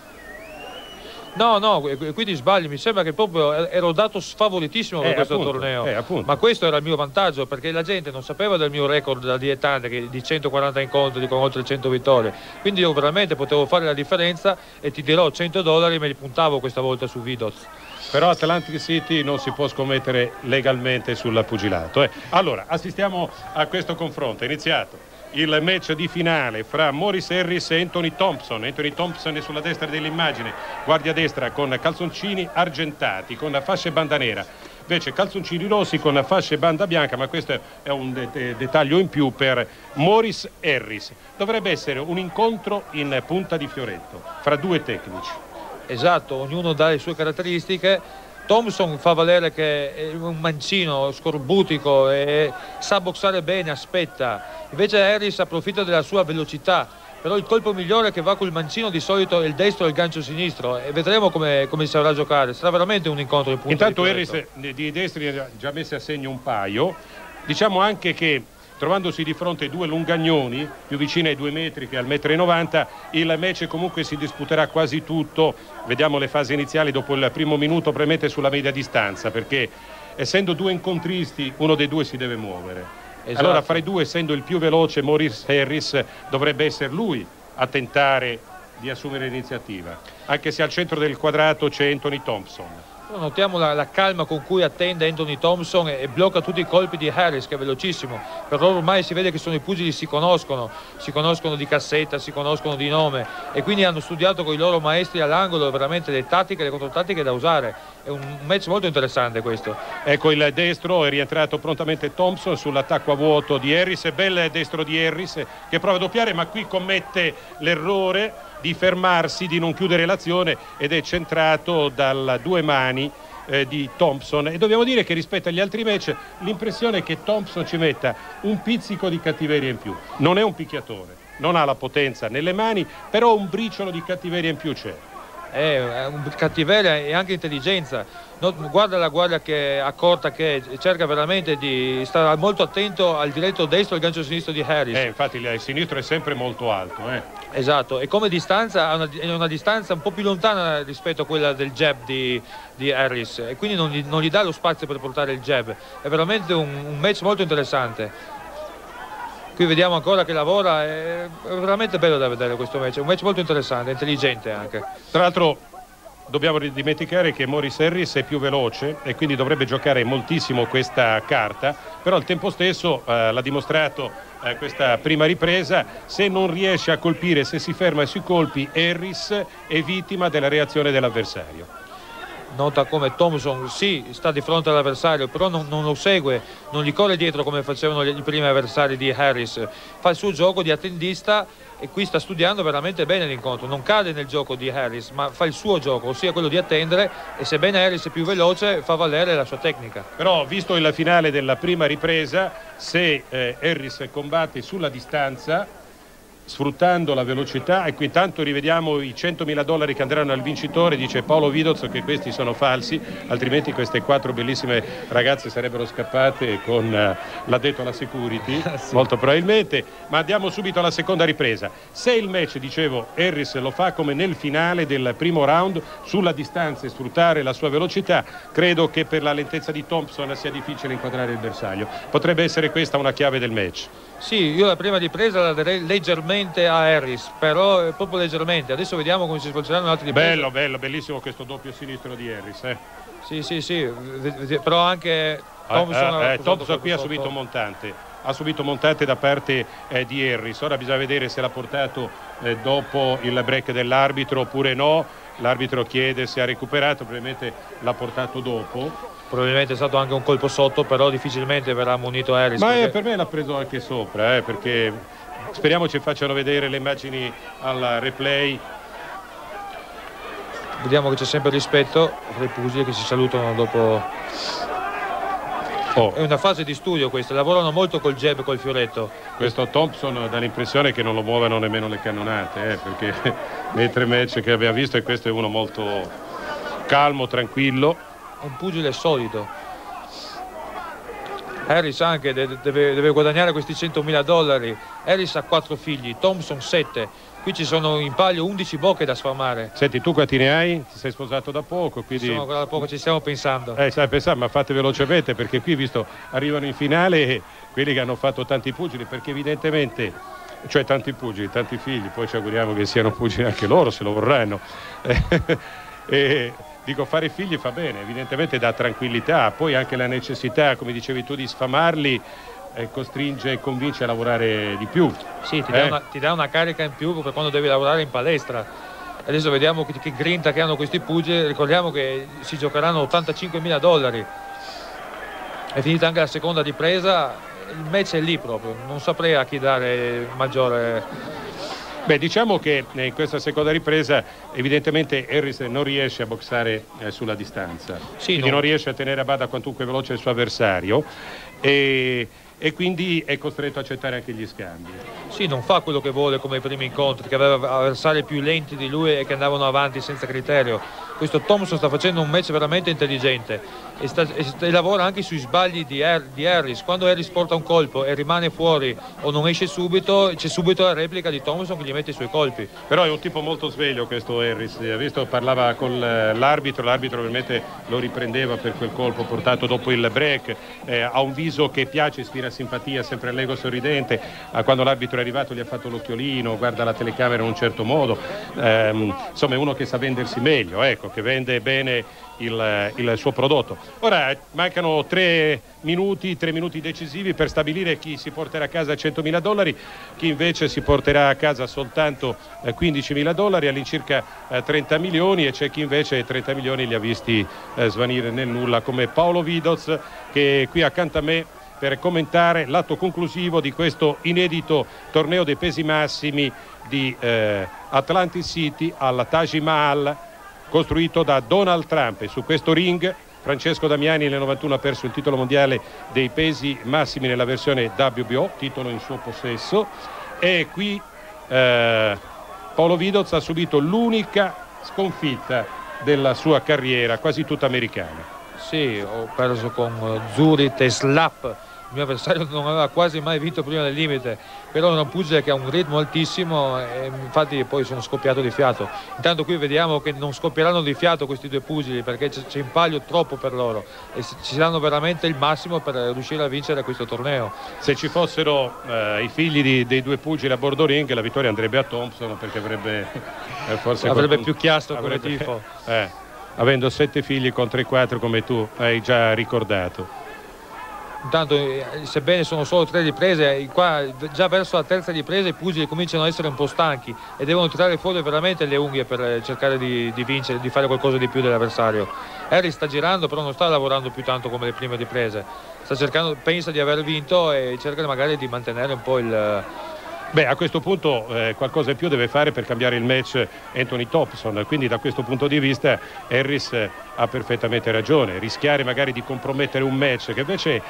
Speaker 4: No, quindi sbagli, mi sembra che proprio ero dato sfavoritissimo per questo torneo, ma questo era il mio vantaggio, perché la gente non sapeva del mio record da dilettante che di 140 incontri con oltre 100 vittorie, quindi io veramente potevo fare la differenza e ti dirò $100 me li puntavo questa volta su Vidoz.
Speaker 3: Però Atlantic City non si può scommettere legalmente sul pugilato. Allora, assistiamo a questo confronto, è iniziato il match di finale fra Maurice Harris e Anthony Thompson. Anthony Thompson è sulla destra dell'immagine, guardia destra con calzoncini argentati, con fasce banda nera, invece calzoncini rossi con fasce banda bianca, ma questo è un dettaglio in più per Maurice Harris. Dovrebbe essere un incontro in punta di fioretto fra due tecnici.
Speaker 4: Esatto, ognuno dà le sue caratteristiche. Thompson fa valere che è un mancino scorbutico e sa boxare bene, aspetta. Invece Harris approfitta della sua velocità, però il colpo migliore che va col mancino di solito è il destro e il gancio sinistro, e vedremo come saprà giocare. Sarà veramente un incontro in punta.
Speaker 3: Intanto Harris di destri ha già messo a segno un paio. Diciamo anche che, trovandosi di fronte ai due lungagnoni, più vicini ai 2 metri che al 1,90 m, il match comunque si disputerà quasi tutto. Vediamo le fasi iniziali dopo il primo minuto, premette sulla media distanza, perché essendo due incontristi uno dei due si deve muovere. Esatto. Allora fra i due, essendo il più veloce Maurice Harris, dovrebbe essere lui a tentare di assumere l'iniziativa, anche se al centro del quadrato c'è Anthony Thompson.
Speaker 4: Notiamo la calma con cui attende Anthony Thompson e blocca tutti i colpi di Harris, che è velocissimo. Per loro ormai si vede che i pugili si conoscono di cassetta, si conoscono di nome, e quindi hanno studiato con i loro maestri all'angolo veramente le tattiche e le controtattiche da usare. È un match molto interessante questo.
Speaker 3: Ecco il destro, è rientrato prontamente Thompson sull'attacco a vuoto di Harris, bel destro di Harris che prova a doppiare, ma qui commette l'errore di fermarsi, di non chiudere l'azione, ed è centrato dal due mani di Thompson. E dobbiamo dire che rispetto agli altri match l'impressione è che Thompson ci metta un pizzico di cattiveria in più. Non è un picchiatore, non ha la potenza nelle mani, però un briciolo di cattiveria in più c'è.
Speaker 4: È un cattiveria e anche intelligenza. Guarda la guardia che accorta, che cerca veramente di stare molto attento al diretto destro e al gancio sinistro di Harris.
Speaker 3: Infatti il sinistro è sempre molto alto.
Speaker 4: Esatto, e come distanza è una distanza un po' più lontana rispetto a quella del jab di Harris, e quindi non gli dà lo spazio per portare il jab. È veramente un match molto interessante. Qui vediamo ancora che lavora, è veramente bello da vedere questo match, è un match molto interessante, intelligente anche.
Speaker 3: Tra l'altro dobbiamo dimenticare che Maurice Harris è più veloce e quindi dovrebbe giocare moltissimo questa carta, però al tempo stesso l'ha dimostrato questa prima ripresa: se non riesce a colpire, se si ferma sui colpi, Harris è vittima della reazione dell'avversario.
Speaker 4: Nota come Thompson sì, sta di fronte all'avversario, però non lo segue, non gli corre dietro come facevano i primi avversari di Harris. Fa il suo gioco di attendista e qui sta studiando veramente bene l'incontro. Non cade nel gioco di Harris, ma fa il suo gioco, ossia quello di attendere, e sebbene Harris è più veloce fa valere la sua tecnica.
Speaker 3: Però visto il finale della prima ripresa, se Harris combatte sulla distanza, sfruttando la velocità, e qui tanto rivediamo i $100.000 che andranno al vincitore. Dice Paolo Vidozzo che questi sono falsi, altrimenti queste 4 bellissime ragazze sarebbero scappate con l'addetto alla security, sì, molto probabilmente. Ma andiamo subito alla seconda ripresa. Se il match, dicevo, Harris lo fa come nel finale del primo round, sulla distanza e sfruttare la sua velocità, credo che per la lentezza di Thompson sia difficile inquadrare il bersaglio. Potrebbe essere questa una chiave del match.
Speaker 4: Sì, io la prima ripresa la darei leggermente a Harris, però proprio leggermente. Adesso vediamo come si svolgeranno le altre riprese.
Speaker 3: Bello, bellissimo questo doppio sinistro di Harris.
Speaker 4: Sì, però anche
Speaker 3: Thompson qui ha subito montante da parte di Harris. Ora bisogna vedere se l'ha portato dopo il break dell'arbitro oppure no. L'arbitro chiede se ha recuperato, probabilmente l'ha portato dopo.
Speaker 4: Probabilmente è stato anche un colpo sotto, però difficilmente verrà ammonito Harris.
Speaker 3: Ma per me l'ha preso anche sopra, perché speriamo ci facciano vedere le immagini al replay.
Speaker 4: Vediamo che c'è sempre rispetto tra i pugili che si salutano dopo. È una fase di studio questa, lavorano molto col jab e col fioretto.
Speaker 3: Questo Thompson dà l'impressione che non lo muovano nemmeno le cannonate, perché nei 3 match che abbiamo visto, e questo è uno molto calmo, tranquillo.
Speaker 4: È un pugile solido. Harris anche deve guadagnare questi $100.000. Harris ha 4 figli, Thompson 7. Qui ci sono in palio 11 bocche da sfamare.
Speaker 3: Senti, tu quanti ne hai? Ti sei sposato da poco, quindi...
Speaker 4: Sono ancora da poco, ci stiamo pensando.
Speaker 3: Sai pensare, ma fate velocemente, perché qui, visto, arrivano in finale quelli che hanno fatto tanti pugili, perché evidentemente, cioè tanti pugili, tanti figli, poi ci auguriamo che siano pugili anche loro, se lo vorranno. Dico, fare figli fa bene, evidentemente dà tranquillità, poi anche la necessità, come dicevi tu, di sfamarli costringe e convince a lavorare di più.
Speaker 4: Sì, ti dà una carica in più per quando devi lavorare in palestra. Adesso vediamo che grinta che hanno questi pugili. Ricordiamo che si giocheranno $85.000. È finita anche la seconda ripresa, il match è lì proprio, non saprei a chi dare maggiore.
Speaker 3: Diciamo che in questa seconda ripresa evidentemente Harris non riesce a boxare sulla distanza, quindi non riesce a tenere a bada quantunque veloce il suo avversario e quindi è costretto a accettare anche gli scambi.
Speaker 4: Sì, non fa quello che vuole come i primi incontri, che aveva avversari più lenti di lui e che andavano avanti senza criterio. questo Thompson sta facendo un match veramente intelligente e lavora anche sui sbagli di Harris. Quando Harris porta un colpo e rimane fuori o non esce subito, c'è subito la replica di Thompson che gli mette i suoi colpi.
Speaker 3: Però è un tipo molto sveglio questo Harris, ha visto, parlava con l'arbitro ovviamente lo riprendeva per quel colpo portato dopo il break, ha un viso che piace, ispira simpatia, sempre all'ego sorridente, quando l'arbitro è arrivato gli ha fatto l'occhiolino, guarda la telecamera in un certo modo, insomma è uno che sa vendersi meglio, ecco, che vende bene il suo prodotto. Ora mancano 3 minuti decisivi per stabilire chi si porterà a casa $100.000, chi invece si porterà a casa soltanto $15.000, all'incirca 30 milioni, e c'è chi invece 30 milioni li ha visti svanire nel nulla, come Paolo Vidoz, che è qui accanto a me per commentare l'atto conclusivo di questo inedito torneo dei pesi massimi di Atlantic City alla Taj Mahal, costruito da Donald Trump. E su questo ring Francesco Damiani nel 91 ha perso il titolo mondiale dei pesi massimi nella versione WBO, titolo in suo possesso, e qui Paolo Vidoz ha subito l'unica sconfitta della sua carriera, quasi tutta americana.
Speaker 4: Sì, ho perso con Zurich e Slap. Il mio avversario non aveva quasi mai vinto prima del limite, però è un pugile che ha un ritmo altissimo e infatti poi sono scoppiato di fiato. Intanto qui vediamo che non scoppieranno di fiato questi due pugili, perché c'è in palio troppo per loro e ci danno veramente il massimo per riuscire a vincere questo torneo.
Speaker 3: Se ci fossero i figli dei due pugili a bordo ring, la vittoria andrebbe a Thompson, perché avrebbe forse
Speaker 4: più chiasso come tifo.
Speaker 3: Avendo 7 figli contro i 4 come tu hai già ricordato.
Speaker 4: Intanto, sebbene sono solo 3 riprese, qua già verso la terza ripresa i pugili cominciano a essere un po' stanchi e devono tirare fuori veramente le unghie per cercare di vincere, di fare qualcosa di più dell'avversario. Harris sta girando, però non sta lavorando più tanto come le prime riprese, sta cercando, pensa di aver vinto e cerca magari di mantenere un po' il...
Speaker 3: Beh, a questo punto qualcosa in più deve fare per cambiare il match Anthony Thompson, quindi da questo punto di vista Harris ha perfettamente ragione. Rischiare magari di compromettere un match che invece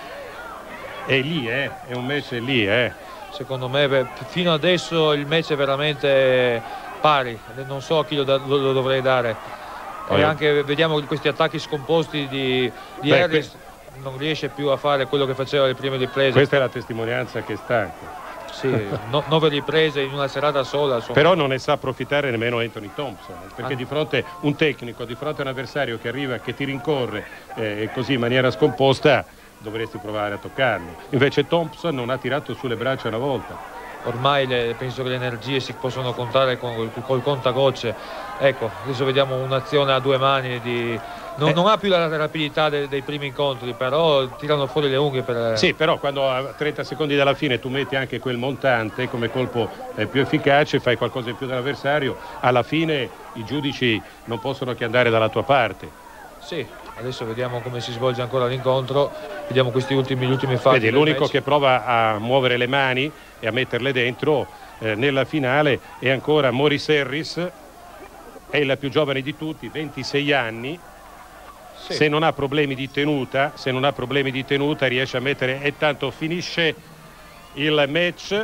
Speaker 3: è lì, è un match lì.
Speaker 4: Secondo me fino adesso il match è veramente pari, non so a chi lo dovrei dare. E anche vediamo questi attacchi scomposti di Harris, non riesce più a fare quello che faceva le prime riprese.
Speaker 3: Questa è la testimonianza che è stanco.
Speaker 4: Sì, 9 riprese in una serata sola. Insomma.
Speaker 3: Però non ne sa approfittare nemmeno Anthony Thompson, perché di fronte un tecnico, di fronte a un avversario che arriva, che ti rincorre così in maniera scomposta, dovresti provare a toccarlo. Invece Thompson non ha tirato sulle braccia una volta.
Speaker 4: Ormai penso che le energie si possono contare col contagocce. Ecco, adesso vediamo un'azione a 2 mani non ha più la rapidità dei primi incontri, però tirano fuori le unghie per...
Speaker 3: Sì, però quando a 30 secondi dalla fine tu metti anche quel montante come colpo più efficace, fai qualcosa in più dell'avversario, alla fine i giudici non possono che andare dalla tua parte.
Speaker 4: Sì, adesso vediamo come si svolge ancora l'incontro, vediamo questi gli ultimi fatti.
Speaker 3: Vedi, l'unico che prova a muovere le mani e a metterle dentro nella finale è ancora Maurice Harris, è il più giovane di tutti, 26 anni. Sì. Se non ha problemi di tenuta riesce a mettere, e tanto finisce il match,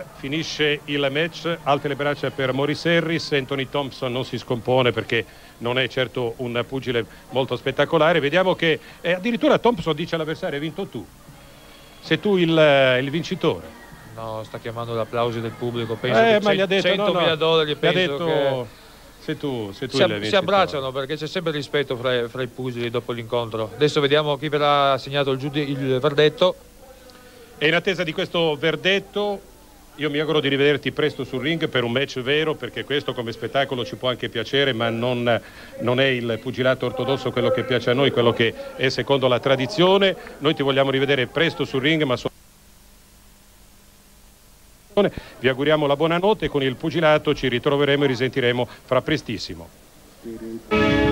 Speaker 3: alte le braccia per Maurice Harris. Anthony Thompson non si scompone perché non è certo un pugile molto spettacolare. Vediamo che addirittura Thompson dice all'avversario: hai vinto tu, sei tu il vincitore.
Speaker 4: No, sta chiamando l'applauso del pubblico, penso che
Speaker 3: ma gli ha detto
Speaker 4: $100.000, penso
Speaker 3: detto,
Speaker 4: che...
Speaker 3: Sei tu
Speaker 4: si abbracciano, perché c'è sempre rispetto fra i pugili dopo l'incontro. Adesso vediamo chi verrà assegnato il verdetto.
Speaker 3: E in attesa di questo verdetto io mi auguro di rivederti presto sul ring per un match vero, perché questo come spettacolo ci può anche piacere, ma non è il pugilato ortodosso quello che piace a noi, quello che è secondo la tradizione. Noi ti vogliamo rivedere presto sul ring, ma vi auguriamo la buonanotte. Con il pugilato ci ritroveremo e risentiremo fra prestissimo.